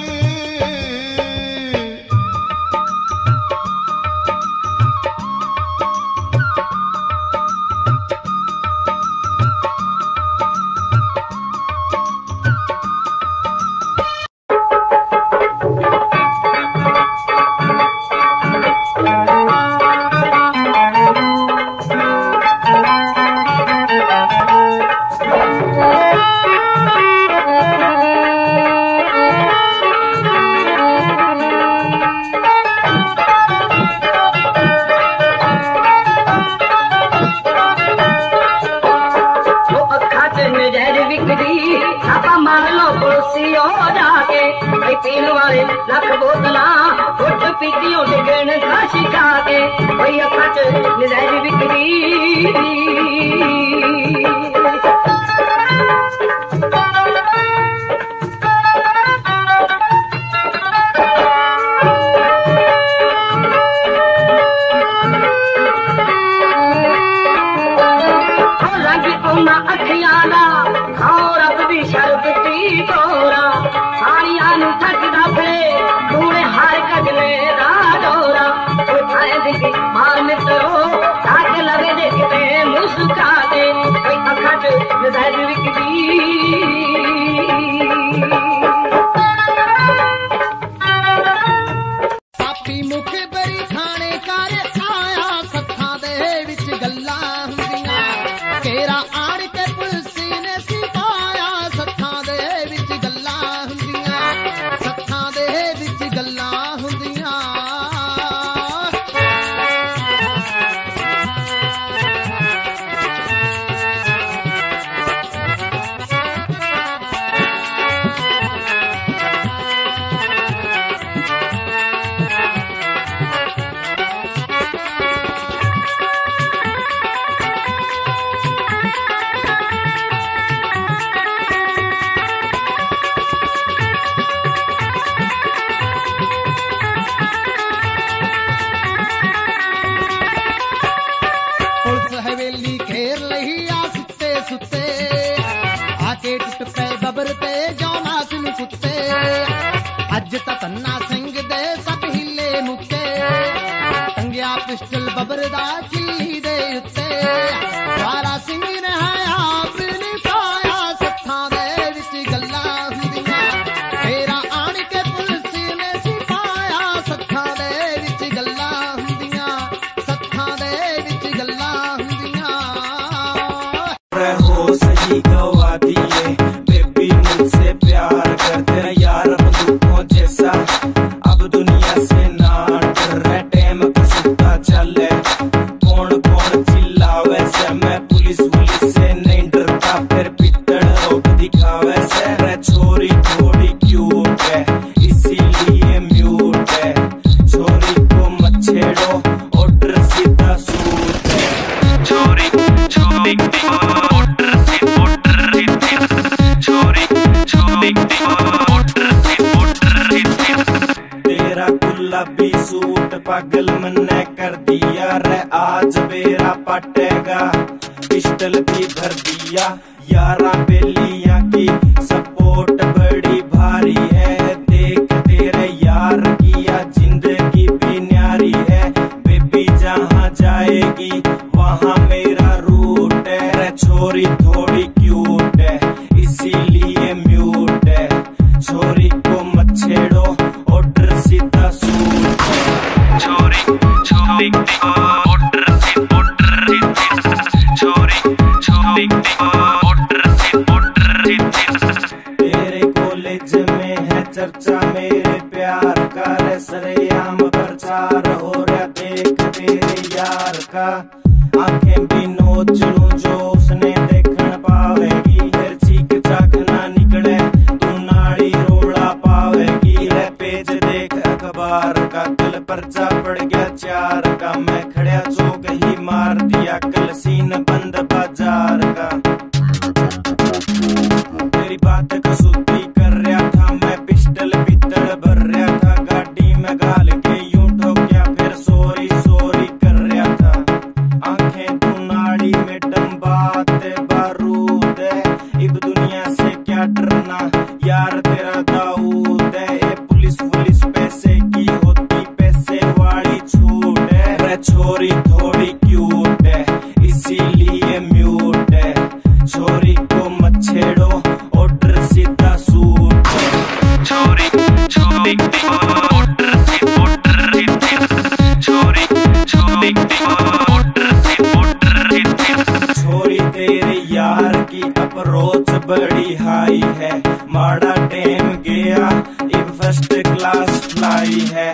लख बोतला उठ पीतियों डिगन खासी खा के कोई अखा च नजर बिकरी अखियाला खाओ रब दी शरबती तोरा साड़ियां नु थकदा फिरे तूने हर कजले दा डोरा उठाए दिखी मार मित्रो ताके लगे देखते मुस्का दे कोई अखा च नजर विकदी पापी मुख बरी खाने कर आया सत्था दे विच गल्लां हुंदियां केरा आड़ के पुलसी ने सिपाया सत्था दे विच गल्लां हुंदियां सत्था दे विच गल्लां हुंदियां हवेली घेर लही आ सुते सुते आके टुट पे बबर ते जौनास नु कुत्ते अज ता तन्ना सिंह दे सब हिले मुक्के टंगिया पिस्टल बबर दा चिल्ली दे उत्ते सारा सिंह ने हाया बिन पाया सत्था दे विच गल्लां हुंदियां तेरा आण के पुलिस ने सिपाया सत्था दे विच गल्लां हुंदियां सत्था दे विच गल्लां हो सही गवा दिए बेबी मुझसे प्यार करते यार बंदूकों जैसा अब दुनिया से ना डर रहे टाइम कसता चले कौन कौन चिल्लावे से मैं पुलिस से नहीं डरता फिर पित्तड़ रोक दिखावे से रे छोरी थोड़ी क्यूट है इसीलिए म्यूट है छोरी को मत छेड़ो ऑर्डर सीधा सूट है छोरी छोरी तेरा गुलाबी सूट पागल मन्ने कर दिया रे आज बेरा पटेगा पिस्टल भी भर दिया यारा बेलिया की सपोर्ट बड़ी भारी है देख तेरे यार किया जिंदगी भी न्यारी है बेबी जहाँ जाएगी वहाँ मेरा छोरी थोड़ी क्यूट है इसीलिए म्यूट है, छोरी को मत छेड़ो ऑर्डर सीधा सूट है। छोरी छोरी ऑर्डर छोरी तेरे कॉलेज में है चर्चा मेरे प्यार का, रे सरेआम प्रचार हो रहा देख तेरे यार का। आंखें भी नोच लूं जो उसने देखन पावेगी, फिर चीख चाक ना निकले तू नाड़ी रोड़ा पावेगी। रे पेज देख अखबार का, कल पर्चा पड़ गया 4 का, मैं खड़ा चौक ही मार दिया कल सीन बंद बाजार का। तेरी बात कसूती कर रहा था मैं, पिस्टल पित्तल भर रहा था, गाड़ी में गाल के यूं ठोकिया फिर सॉरी सॉरी कर रहा था। आंखें तू नाड़ी में डम्बाते बारूद है, इब दुनिया से क्या डरना यार तेरा दाऊद है। ये पुलिस पुलिस पैसे की होती पैसे वाली छूट है, रे छोरी थोड़ी क्यूट है इसीलिए म्यूट है, छोरी को मत छेड़ो ऑर्डर सीधा सूट है। छोरी छोरी ऑर्डर छोरी छोरी छोरी तेरे यार की अप्रोच बड़ी हाई है, माड़ा टेम गया इब फर्स्ट क्लास फ्लाई है।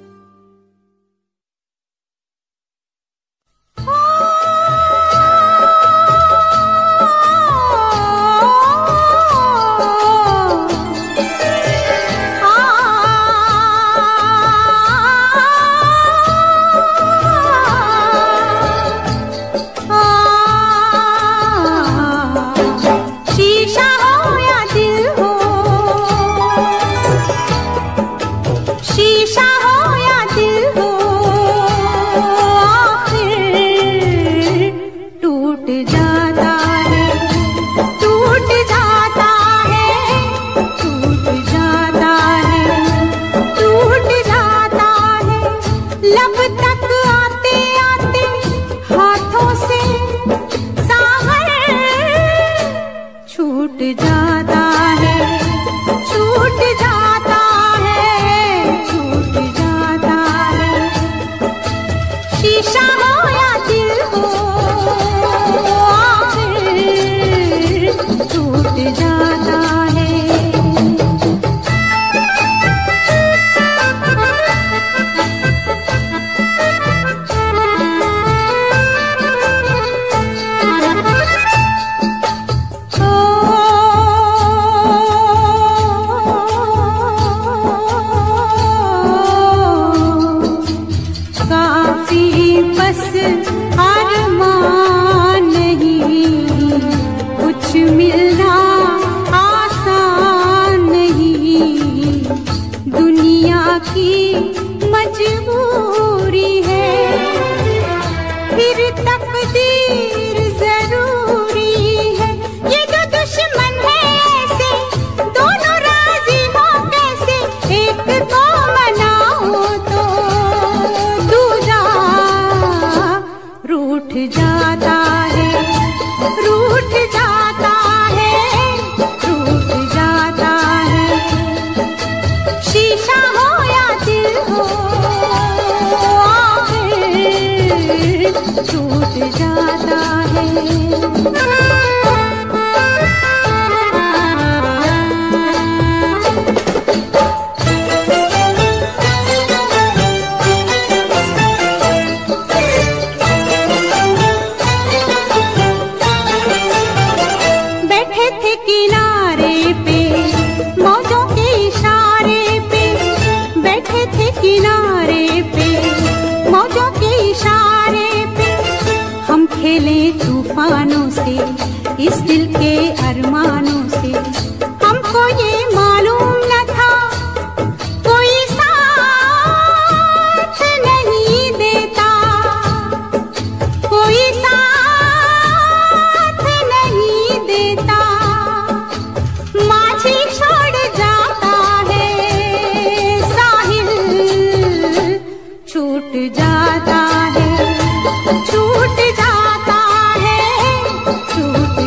शीशा हो या दिल हो, शीशा हो या दिल हो, आखिर टूट जाता है, टूट जाता है, टूट जाता है, टूट जाता है। लब तक आते आते हाथों से सागर छूट जाता है, छूट जाता है, छूट जाता है। शीशा हो या दिल हो, आखिर टूट जाता है। काफी बस अरमान नहीं, कुछ मिलना आसान नहीं, दुनिया की मजबूरी है, फिर तकदीर जरूरी है। ये दो दुश्मन है ऐसे, दोनों राजी हो कैसे, एक को मनाओ तो दूजा रूठ जाता है, रूठ जाता है, रूठ जाता है। शीशा हो या दिल हो, आखिर टूट जाता है। बैठे थे किनारे पे मौजों के इशारे पे, बैठे थे किनारे पे मौजों के इशारे पे, हम खेले तूफानों से इस दिल के अरमानों से। हमको ये मालूम न था कोई साथ नहीं देता, कोई साथ नहीं देता, माझी छोड़ जाता है साहिल, छूट जाता है, छूट जाता है, छूट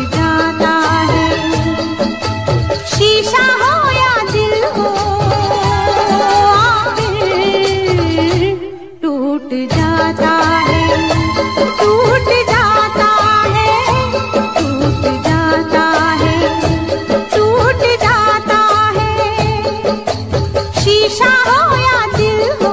टूट जाता है, टूट जाता है, टूट जाता है, शीशा हो या दिल हो।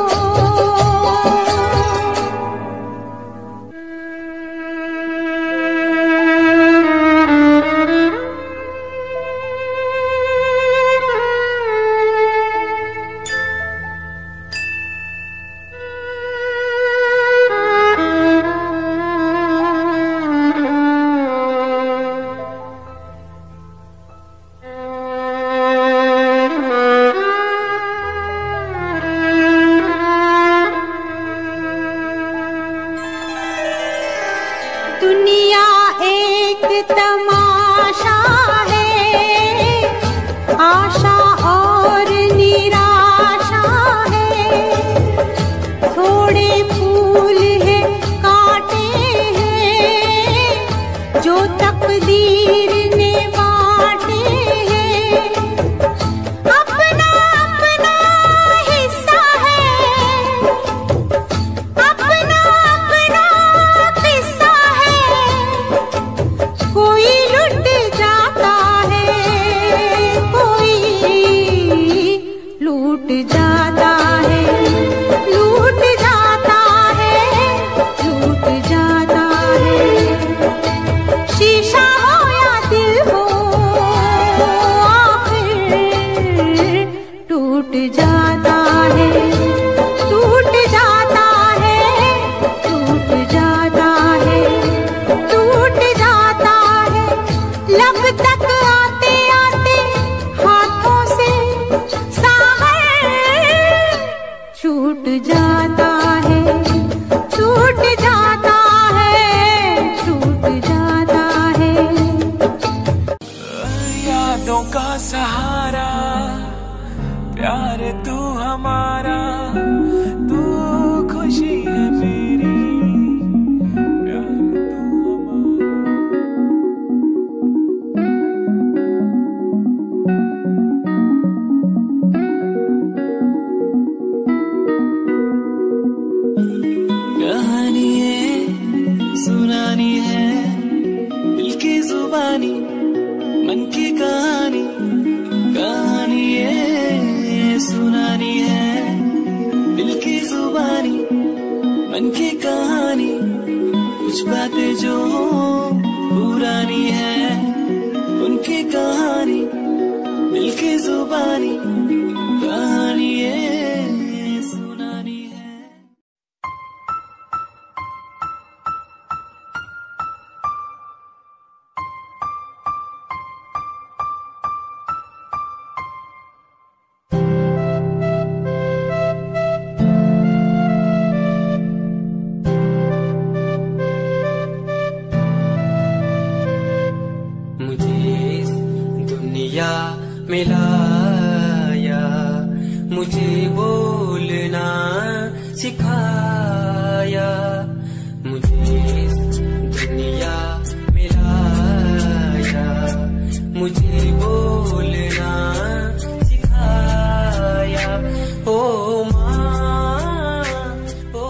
दुनिया एक तमाशा है, आशा और निराशा है, थोड़े फूल है कांटे हैं जो तकदीर ने बांटे हैं। अपना अपना हिस्सा है, अपना अपना किस्सा है, कोई लुट जाता है, कोई लूट जाता है, लूट जाता है, लूट जाता है, शीशा हो या दिल हो, आखिर टूट जाता है, टूट जाता है, टूट जाता है, टूट जाता है, लब तक आते आते हाथों से सागर छूट जाता है, छूट जाता है, छूट जाता है। यादों का सहारा, प्यार तू हमारा, तू खुशी है मेरी, प्यार तू कहानी है सुनानी है, दिल की जुबानी, मन की कहानी, कहानी है सुनानी है, दिल की जुबानी, मन की कहानी, कुछ बातें जो पुरानी है, उनकी कहानी, दिल की जुबानी, कहानी है सुनानी है। मिलाया, मुझे बोलना सिखाया, मुझे दुनिया मिलाया, मुझे बोलना सिखाया। ओ माँ, ओ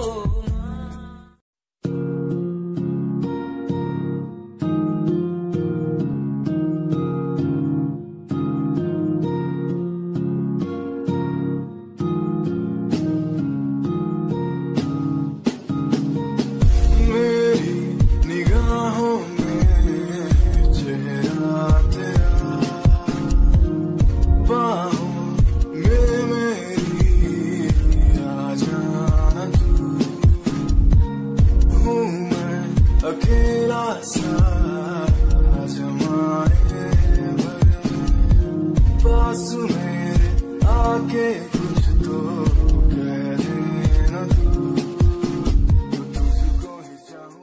अकेला सा जमाए पास मेरे आके कुछ तो कह देना तू, तुझको ही चाहूं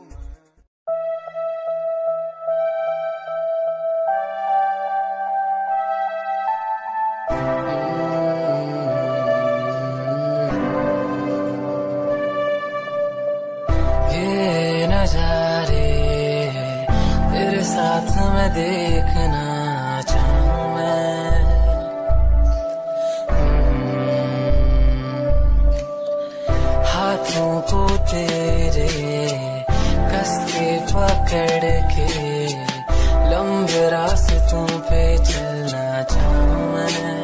ये नजारे तेरे साथ मैं देखना चाहूं मैं, हाथों को तेरे पकड़ के लंबे रास्तों पे चलना चाहूं मैं।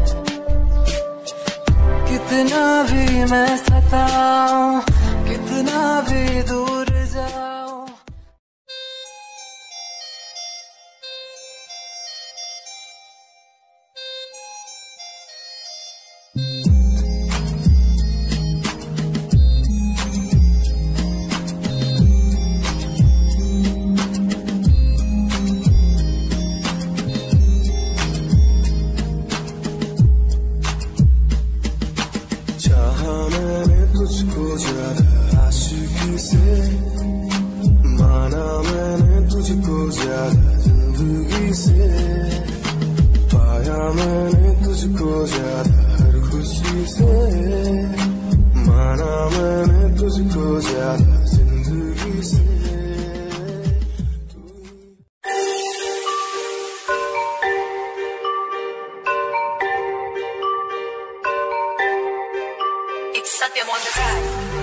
कितना भी मैं सताऊं, कितना भी दूर जाऊं, तुझको ज्यादा आशिकी से, माना मैंने तुझको ज्यादा जिंदगी से, पाया मैंने तुझको ज्यादा हर खुशी से, माना मैंने तुझको ज्यादा जिंदगी से। Satyam on the track.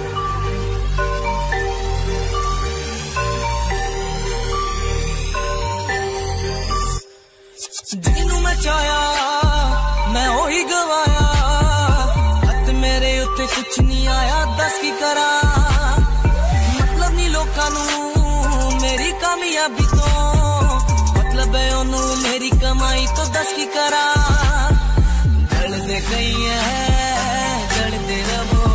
Jinnu मैं चाया मैं ओही गवाया, हथ मेरे उत्ते कुछ नहीं आया, दस की करा मतलब नहीं लोकां नू मेरी कामयाबी तो, मतलब है ओनू मेरी कमाई तो, दस की करा गल दे गई है गलते रहो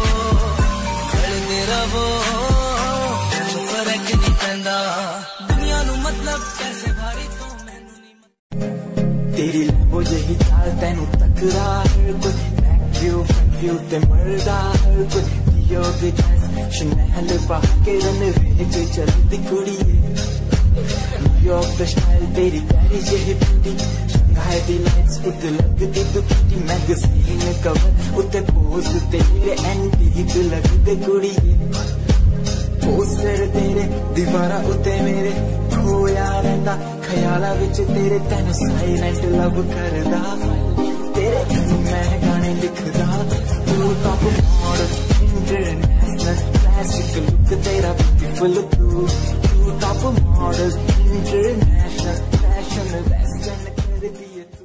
फर्क नहीं पैंदा दुनिया नू, मतलब कैसे भारी तो मैनू नहीं। तेरी लंबो यही चाल तैनू तकरा हर कोई, बैक व्यू फ्रंट व्यू ते मरदा हर कोई, दियो दी ड्रेस शनैल पा के रनवे पे चलती कुड़िए, न्यूयॉर्क दा स्टाइल तेरी प्यारी यही ब्यूटी, शंघाई दी लाइट्स उत्ते लगदी दुखी, मैगजीन कवर उत्ते पोज तेरे एंटीक लगदे कुड़िए, पोस्टर तेरे दीवारा उत्ते मेरे खोया रहंदा, ख्याला विच तेरे तैनू साइलेंट लव करदा, तेरे गीत मैं गाने लिखदा, तू top model international classic look तेरा ब्यूटीफुल तू top model international fashion western कर दिए तू।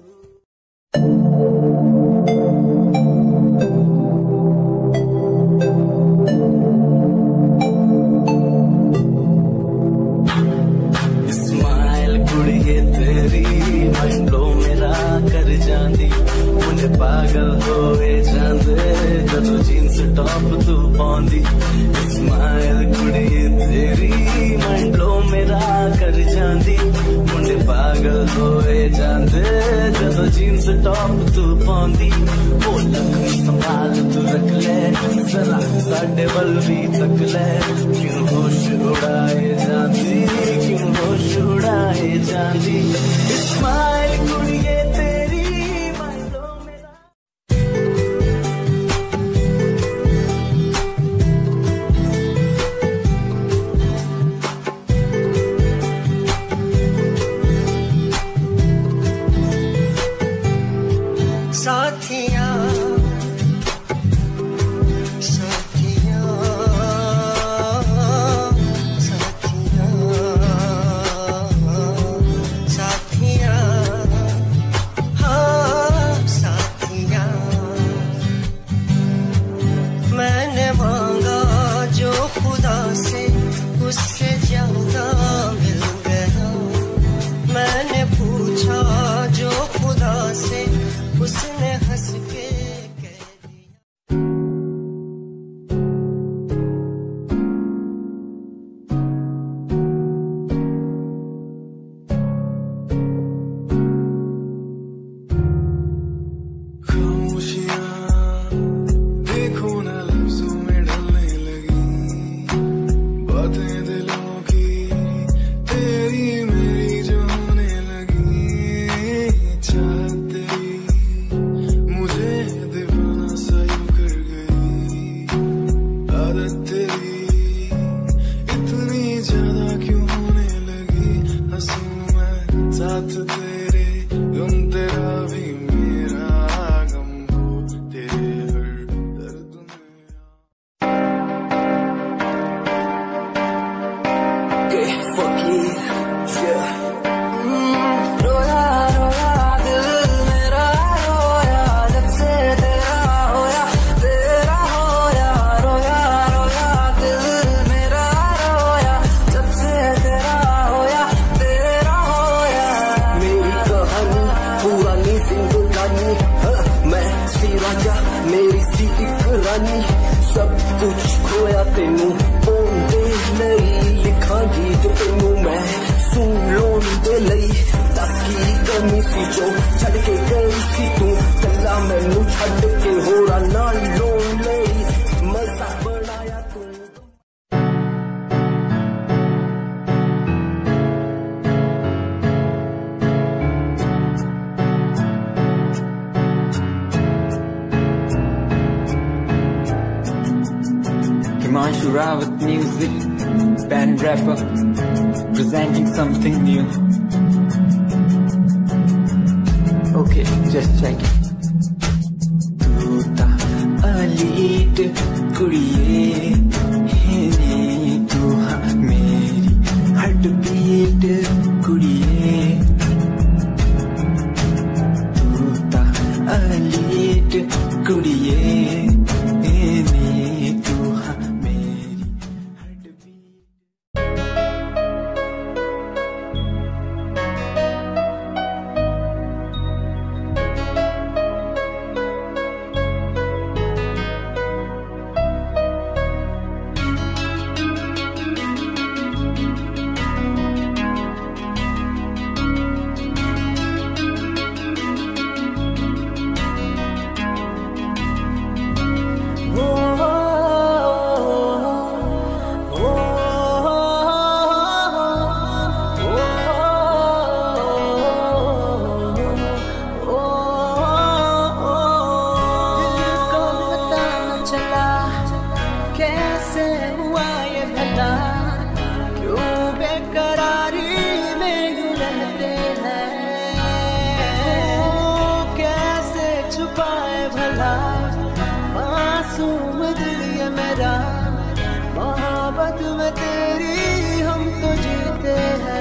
पागल होए जांदे जदों जींस टॉप तू पाउंदी, स्माइल कुड़ी तेरी मंडलो मेरा कर जांदी, मुंडे पागल होए जांदे जदों जींस टॉप तू पाउंदी, ओ लख संभाल तू रख ले जरा साडे वल भी तक ले, क्यों होश उड़ाए जांदी, क्यों होश उड़ाए जांदी, स्माइल कुड़िए तेरी देखो ना लफ्जों में ढलने लगी, बातें दिलों रोया रोया दिल मेरा रोया जब से तेरा होया रोया रोया दिल मेरा रोया जब से तेरा होया मेरी कहानी पुरानी जिंदगानी, मैं सी राजा मेरी सी एक रानी, सब कुछ खोया तेनू बोलते नहीं लिखा गीत तेनू मैं सुन लोन दे लई, दस की कमी सी जो छड़ के गई सी तू, कला मैनू छड़ के होरा ना लोन लई, मजा बनाया तू। Himanshu Rawat music, band rapper, presenting something new. Okay, just check it. Tu ta alit kudiye, hini tu ha meri heartbeat kudiye. Tu ta alit kudiye. मोहब्बत में तेरी हम तो जीते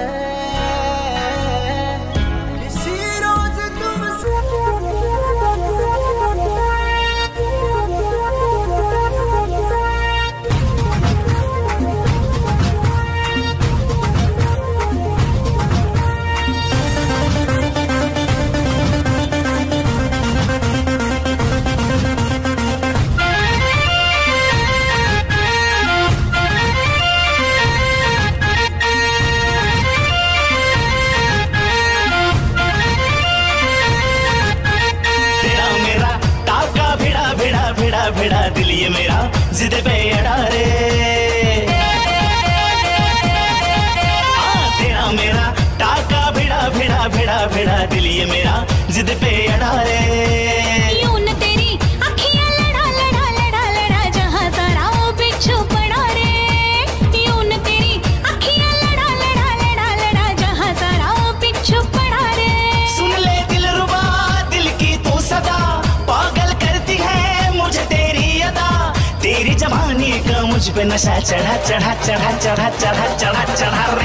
हैं, किसी रोज तुमसे भिड़ा दिल ये मेरा जिद पे अड़ा रे, तेरा मेरा टाका भिड़ा भिड़ा भिड़ा भिड़ा दिल ये मेरा जिद पे अड़ा रे। यूं न तेरी अखियां लड़ा लड़ा लड़ा लड़ा जहां सारा वो बिच्छू पड़ा रे, यूं न तेरी अखियां लड़ा लड़ा लड़ा लड़ा जहां सारा वो बिच्छू पड़ा रे। सुन ले दिल रुबा दिल की तू सदा पागल करती है मुझे तेरी अदा, तेरी जवानी का मुझ पे नशा चढ़ा चढ़ा चढ़ा चढ़ा चढ़ा चढ़ा चढ़ा रे।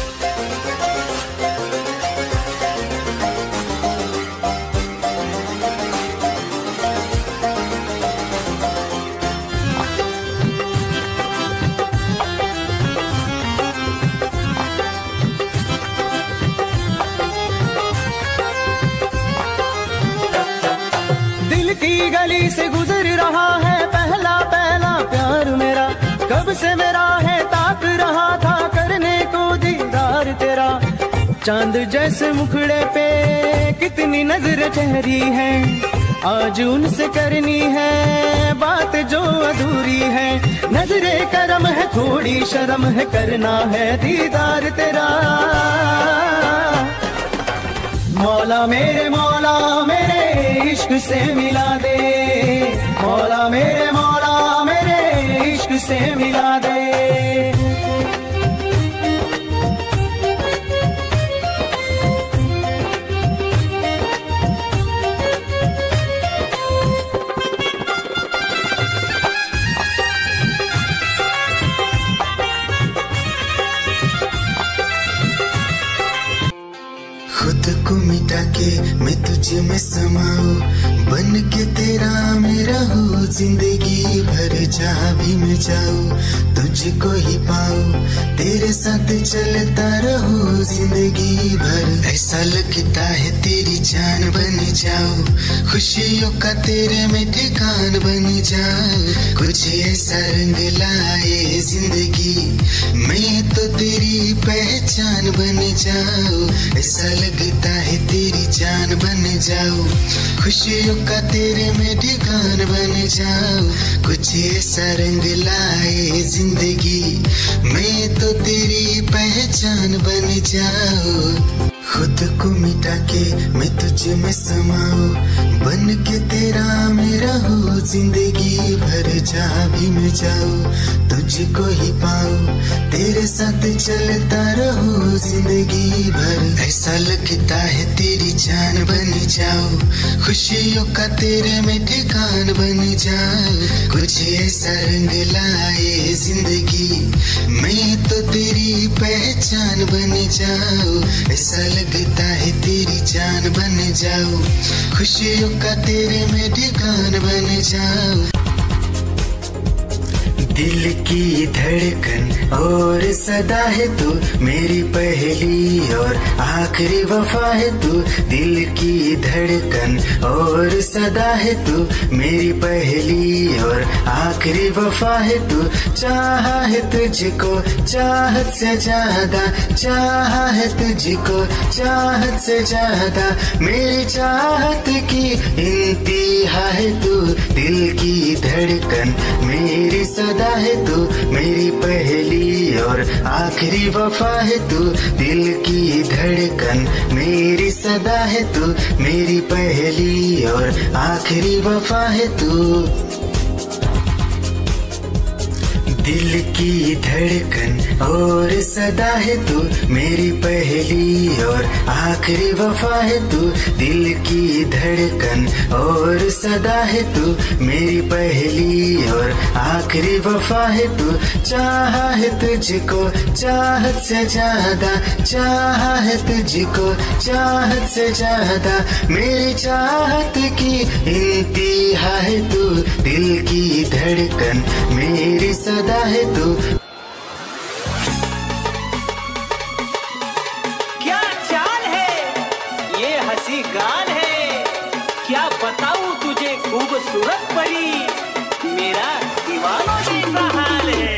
दिल की गली से गुजर रहा है पहला पहला प्यार मेरा, कब से मेरा है ताक रहा था करने को दीदार तेरा। चांद जैसे मुखड़े पे कितनी नजर ठहरी है, आज उनसे करनी है बात जो अधूरी है। नजरे करम है थोड़ी शर्म है करना है दीदार तेरा। मौला मेरे इश्क से मिला दे, मौला मेरे इश्क से मिला दे। को मिटा के मैं तुझ में समाऊं, बन के तेरा मैं रहूं, जिंदगी भर जहाँ भी मैं जाऊं तुझको ही पाऊं, तेरे साथ चलता रहूं जिंदगी भर। ऐसा लगता है तेरी जान बन जाऊं, खुशियों का तेरे में ठिकान बन जाऊं, कुछ ऐसा रंग लाए जिंदगी मैं तो तेरी पहचान बन जाऊं। ऐसा लगता है तेरी जान बन जाऊं, खुशियों का तेरे में ठिकान बन जाऊं, कुछ ऐसा रंग लाए जिंदगी मैं तो तेरी पहचान बन जाऊं। खुद को मिटा के मैं तुझ में समाऊं, बन के तेरा मैं रहूं, जिंदगी भर जहाँ भी मैं जाऊं तुझको ही पाऊं, तेरे साथ चलता रहूं जिंदगी भर। ऐसा लगता है तेरी जान बन जाऊं, खुशियों का तेरे में ठिकान बन जाऊं, कुछ ऐसा रंग लाए जिंदगी मैं तो तेरी पहचान बन जाऊं। ऐसा लगता है तेरी जान बन जाऊं, खुशियों का तेरे में ठिकान बन जाऊं। दिल की धड़कन और सदा है तू, मेरी पहली और आखिरी वफा है तू। दिल की धड़कन और सदा है तू, मेरी पहली और आखिरी वफा है तू। चाहा है तुझको चाहत से ज्यादा, चाहा है तुझको चाहत से ज्यादा, मेरी चाहत की इंतहा है तू। दिल की धड़कन मेरी सदा है तू, मेरी पहली और आखिरी वफा है तू। दिल की धड़कन मेरी सदा है तू, मेरी पहली और आखिरी वफा है तू। दिल की धड़कन और सदा है तू, मेरी पहली और आखिरी वफा है तू। दिल की धड़कन और सदा है तू, मेरी पहली और आखिरी वफा है तू। चाहा है तुझको चाहत से ज्यादा, चाहा है तुझको चाहत से ज्यादा, मेरी चाहत की इंतहा है तू। दिल की धड़कन मेरी सदा है तू। क्या चाल है ये हंसी गान है, क्या बताऊं तुझे खूबसूरत परी, मेरा दीवानों जैसा हाल है।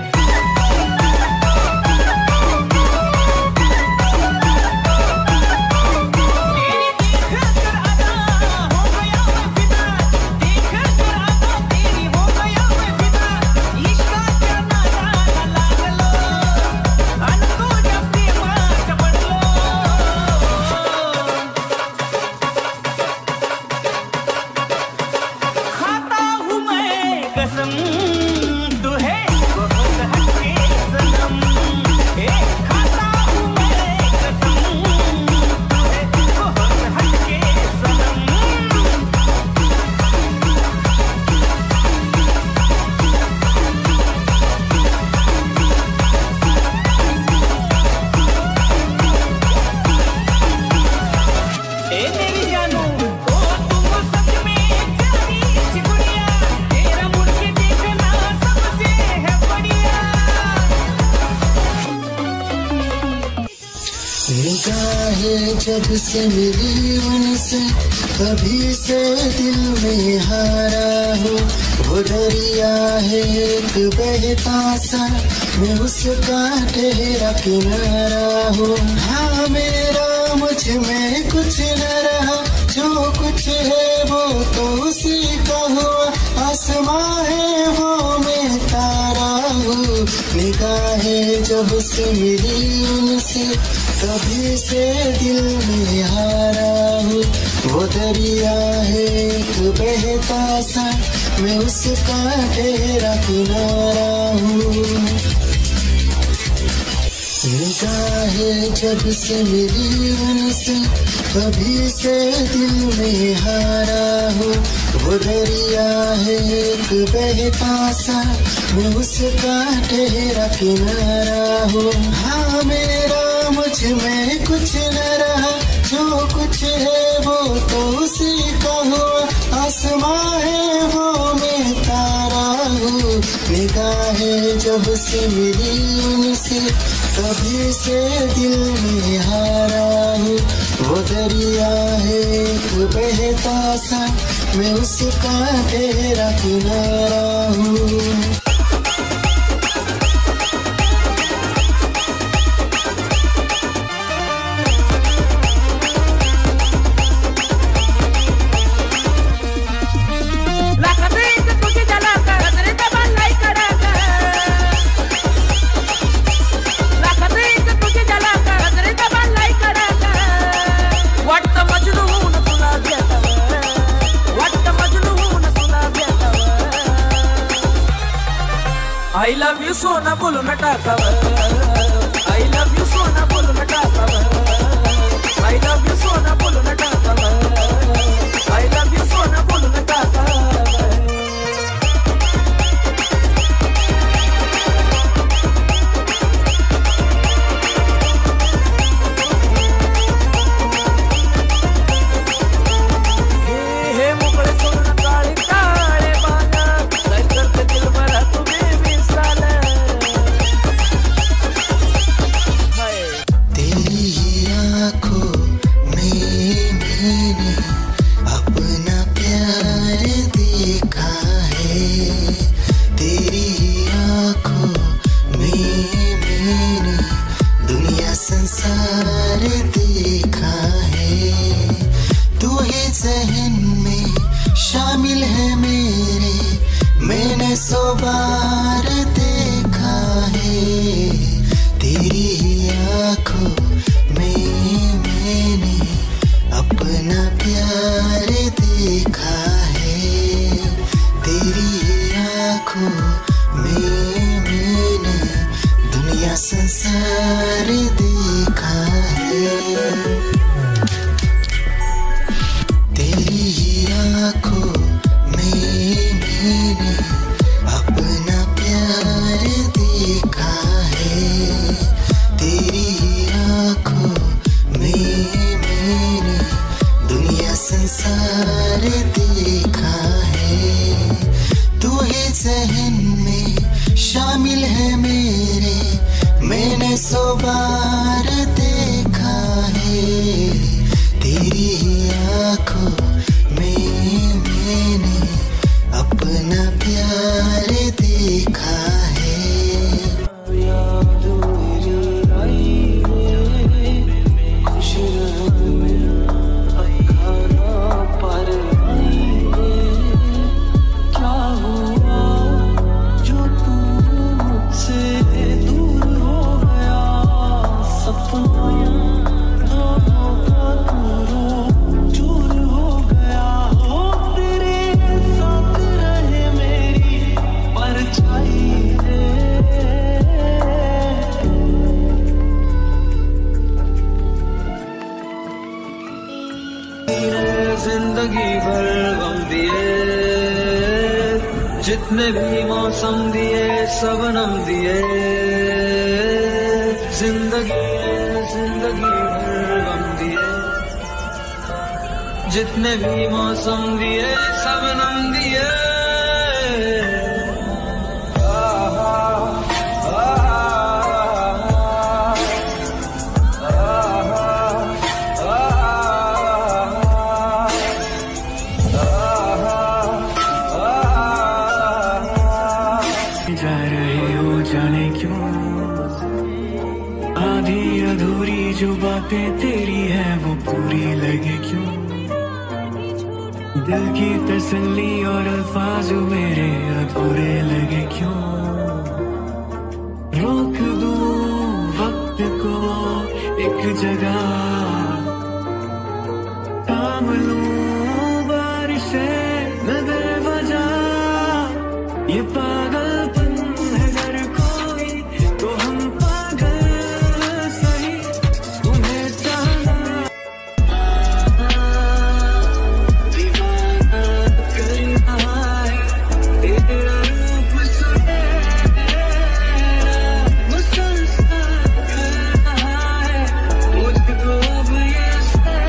जब से मिली उनसे कभी से दिल में हारा हो, वो दरिया है एक बहता सा, मैं उसका ठहरा किनारा हो। हाँ मेरा मुझ में कुछ न रहा, जो कुछ है वो तो उसी का हुआ, आसमां है वो मैं तारा हूँ। निगाहें जब से मिली उनसे कभी से दिल में हारा हूँ, वो दरिया है एक बहता सा, मैं उसका ठहरा किनारा हूँ। निगाहें जब से मिली उनसे कभी से दिल में हारा हूँ, वो दरिया है एक बहता सा, मैं उसका ठहरा किनारा हूँ। हाँ मेरा मुझ में कुछ न रहा, जो कुछ है वो तो उसी का हुआ, आसमां है वो मैं तारा हूँ। निगाहें जब से मिली उनसे तभी से दिल में हारा हूँ। वो दरिया है एक बहता सा, मैं उसका तेरा किनारा हूँ। I love you सोना बोल मटा कवर, I love you सोना बोल मटा कवर, I love you सोना बोल मटा कवर, I love you सोना बोल मटा कवर। हे मोकळे सोना काळे काळे बाना, काय करते दिल भरा तुम्ही मिसाला। तेरी ही आँखों में मैंने अपना प्यार देखा है। तेरी ही आँखों में मैंने दुनिया संसार देखा है। तू ही ज़हन में शामिल है मेरे, मैंने 100 बार देखा है। तेरी ही आँखों में मैंने अपना प्यार देखा है। तेरी ही आँखों में मैंने दुनिया संसार देखा है। तेरी ही आँखों में मैंने अपना प्यार देखा है। तेरी ही आँखों में मैंने दुनिया संसार देखा है। तू ही ज़हन में शामिल है मेरे, मैंने 100 बार देखा है। तेरी ही आँखों में मैंने अपना प्यार देखा है। खुश रहने अखाना पर क्या हुआ जो तू मुझसे दूर हो गया। सपना दोनों का चूर हो गया। हो तेरे साथ रहे मेरी परछाई है। जिंदगी भर गम दिए, जितने भी मौसम दिए सबनम दिए। जिंदगी भर गम दिए, जितने भी मौसम दिए सबनम दिए। जा रहे हो जाने क्यों, आधी अधूरी जो बातें तेरी है वो पूरी लगे क्यों। दिल की तसल्ली और अल्फाज मेरे अधूरे लगे क्यों। रोक दूं वक्त को एक जगह, थाम लूं बारिशें न बेवजह। ये पागलपन है अगर कोई तो हम पागल सही, तुम्हें चाहना दीवाना करना है। तेरा रूप सुनहरा मुसलसल कर रहा है मुझको अब ये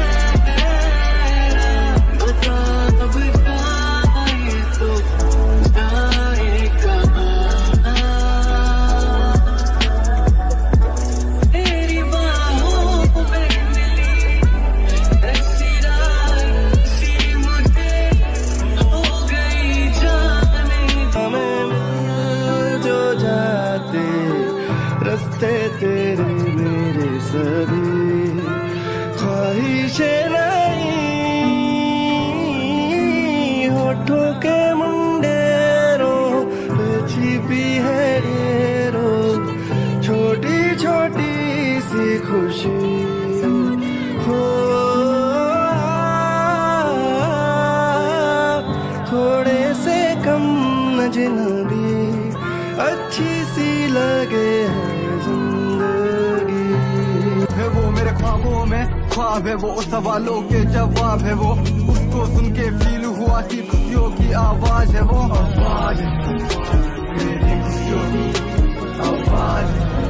तेरे मेरे सभी ख्वाहिशें नहीं, होठों के मुंडेरों पे छिपी है ये रोज छोटी छोटी सी खुशी हो। थोड़े से कम अजनबी अच्छी सी लगे है जिंदगी। है वो मेरे ख्वाबों में ख्वाब है, वो सवालों के जवाब है, वो उसको सुन के फील हुआ कि खुशियों की आवाज है, वो आवाज मेरी खुशियों की आवाज।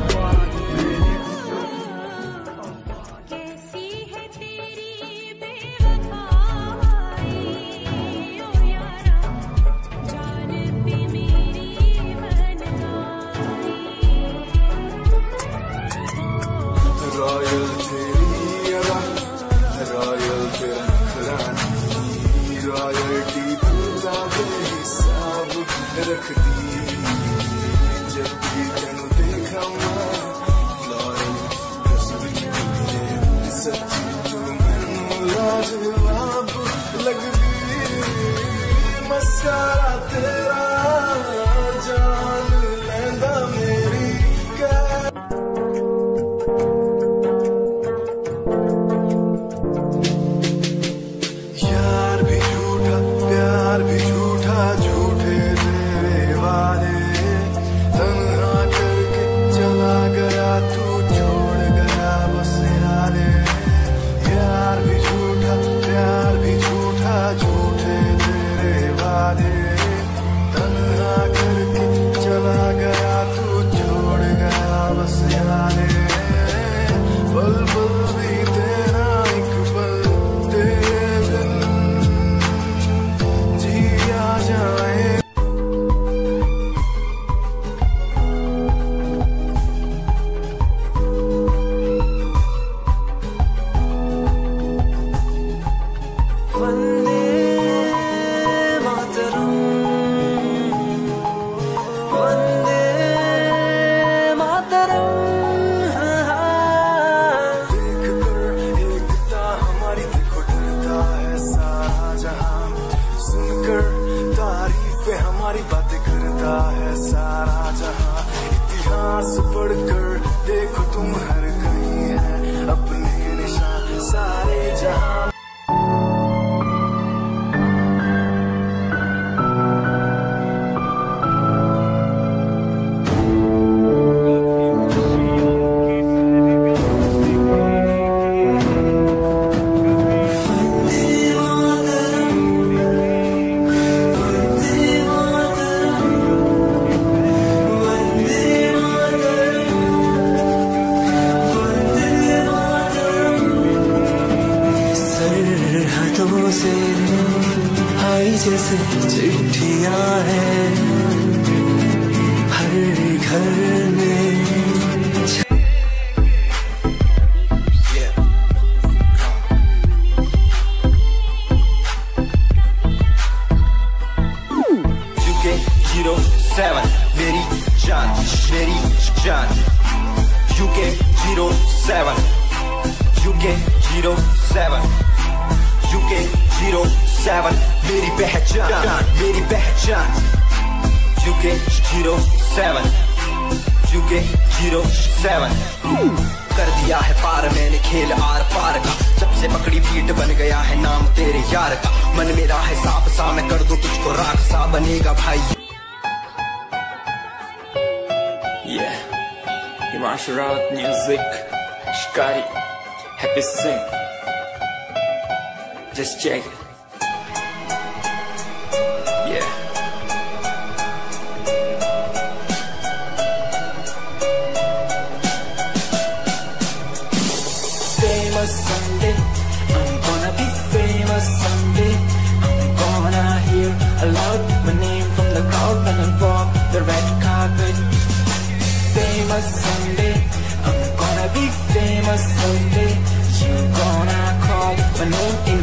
रॉयल तेरी अदा, रॉयल तेरा नखरानी, रॉयल्टी तू बेहिसाब रखती। जब भी तेनू देखा मैं लॉयल सच्ची तू मैनू लाजवाब लगदी। मस्कारा तेरा जान लैंदा मेरी प्यार भी झूठा, झूठे तेरे वादे, तन्हा करके चला गया तू, छोड़ गया बस यादें। प्यार भी झूठा, प्यार भी झूठा, झूठे तेरे वादे, तन्हा करके चला गया तू, छोड़ गया बस यादें। पल पल भी तेरा एक पल तेरे बिन जिया जाए। वंदे मातरम, वंदे मातरम। देख कर एकता हमारी देखो डरता है सारा जहां, सुनकर तारीफें हमारी बातें करता है सारा जहां। इतिहास पढ़कर देखो तुम हर कहीं है अपने निशान सारे जहां। सरहदों से आई जैसे चिट्ठियां हैं हर घर में। UK 07 मेरी जान, मेरी जान। UK 07 UK 07 UK 07 मेरी पहचान, मेरी पहचान। UK 07 UK 07 कर दिया है पार मैंने खेल आर पार का, जब से पकड़ी पीठ बन गया है नाम तेरे यार का। मन मेरा है सांप सा, मैं कर दूं तुझको राख सा, बनेगा भाई। Yeah, Himanshu Rawat music, Shikari, Happy Singh. Just check it. Yeah. Famous someday, I'm gonna be famous someday. I'm gonna hear aloud my name from the crowd when I walk the red carpet. Famous someday, I'm gonna be famous someday. You're gonna call my name in.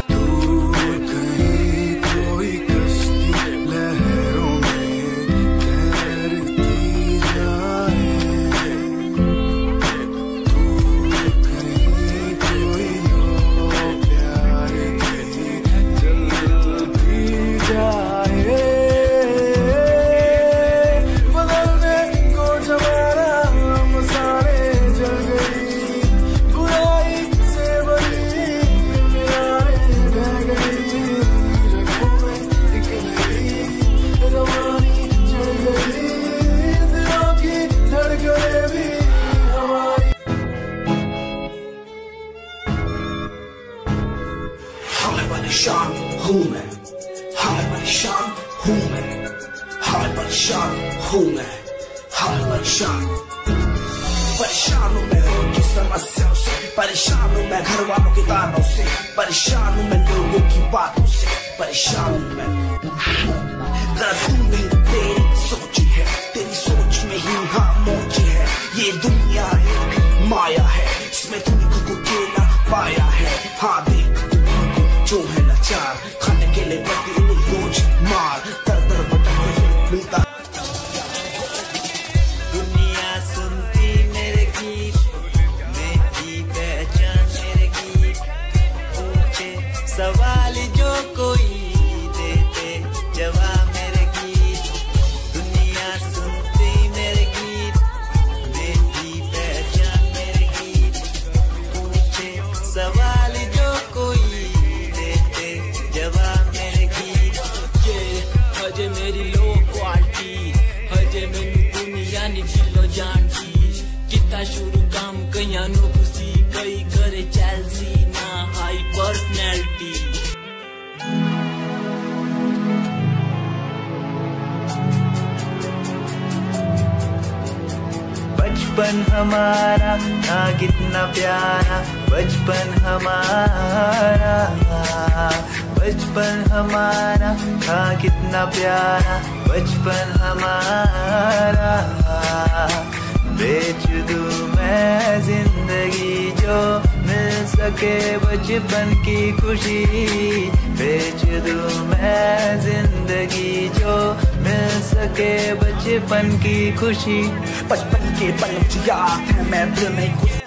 परेशान हूँ मैं, हाय परेशान हूँ मैं, हाय परेशान हूँ मैं, हाय परेशान हूँ मैं रोज की समस्याओं से, परेशान हूँ मैं घर वालों के तानों से, परेशान हूँ मैं लोगों की बातों से, परेशान हूँ मैं। जरा तू नहीं तेरी सोच है, तेरी सोच में ही खामोश है, ये दुनिया एक माया है, इसमें तुमको को अकेला पाया है। हाँ देख जो है लाचार, खाने के लिए पड़ती उन्हें रोज मार, दर दर भटकते फिर मिलता। दुनिया सुनती मेरे गीत, मेरी पहचान मेरे गीत, पूछे सवाल जो कोई देते जवाब मेरे गीत। दुनिया सुनती मेरे गीत, मेरी पहचान मेरे गीत, पूछे सवाल जो कोई देते जवाब मेरे गीत। ये हजे मेरी लो क्वालिटी, हजे मैनू दुनिया नी दिलो जानती, किता शुरू काम कईयां नु खुशी, कई करे चैलसी ना हाई पर्सनैलिटी। बचपन हमारा था कितना प्यारा, बचपन हमारा, बचपन हमारा था कितना प्यारा, बचपन हमारा। बेच दूं मैं जिंदगी जो मिल सके बचपन की खुशी, बेच दूं मैं जिंदगी जो मिल सके बचपन की खुशी। बचपन के पल मुझे याद है, मैं दिल नहीं खुश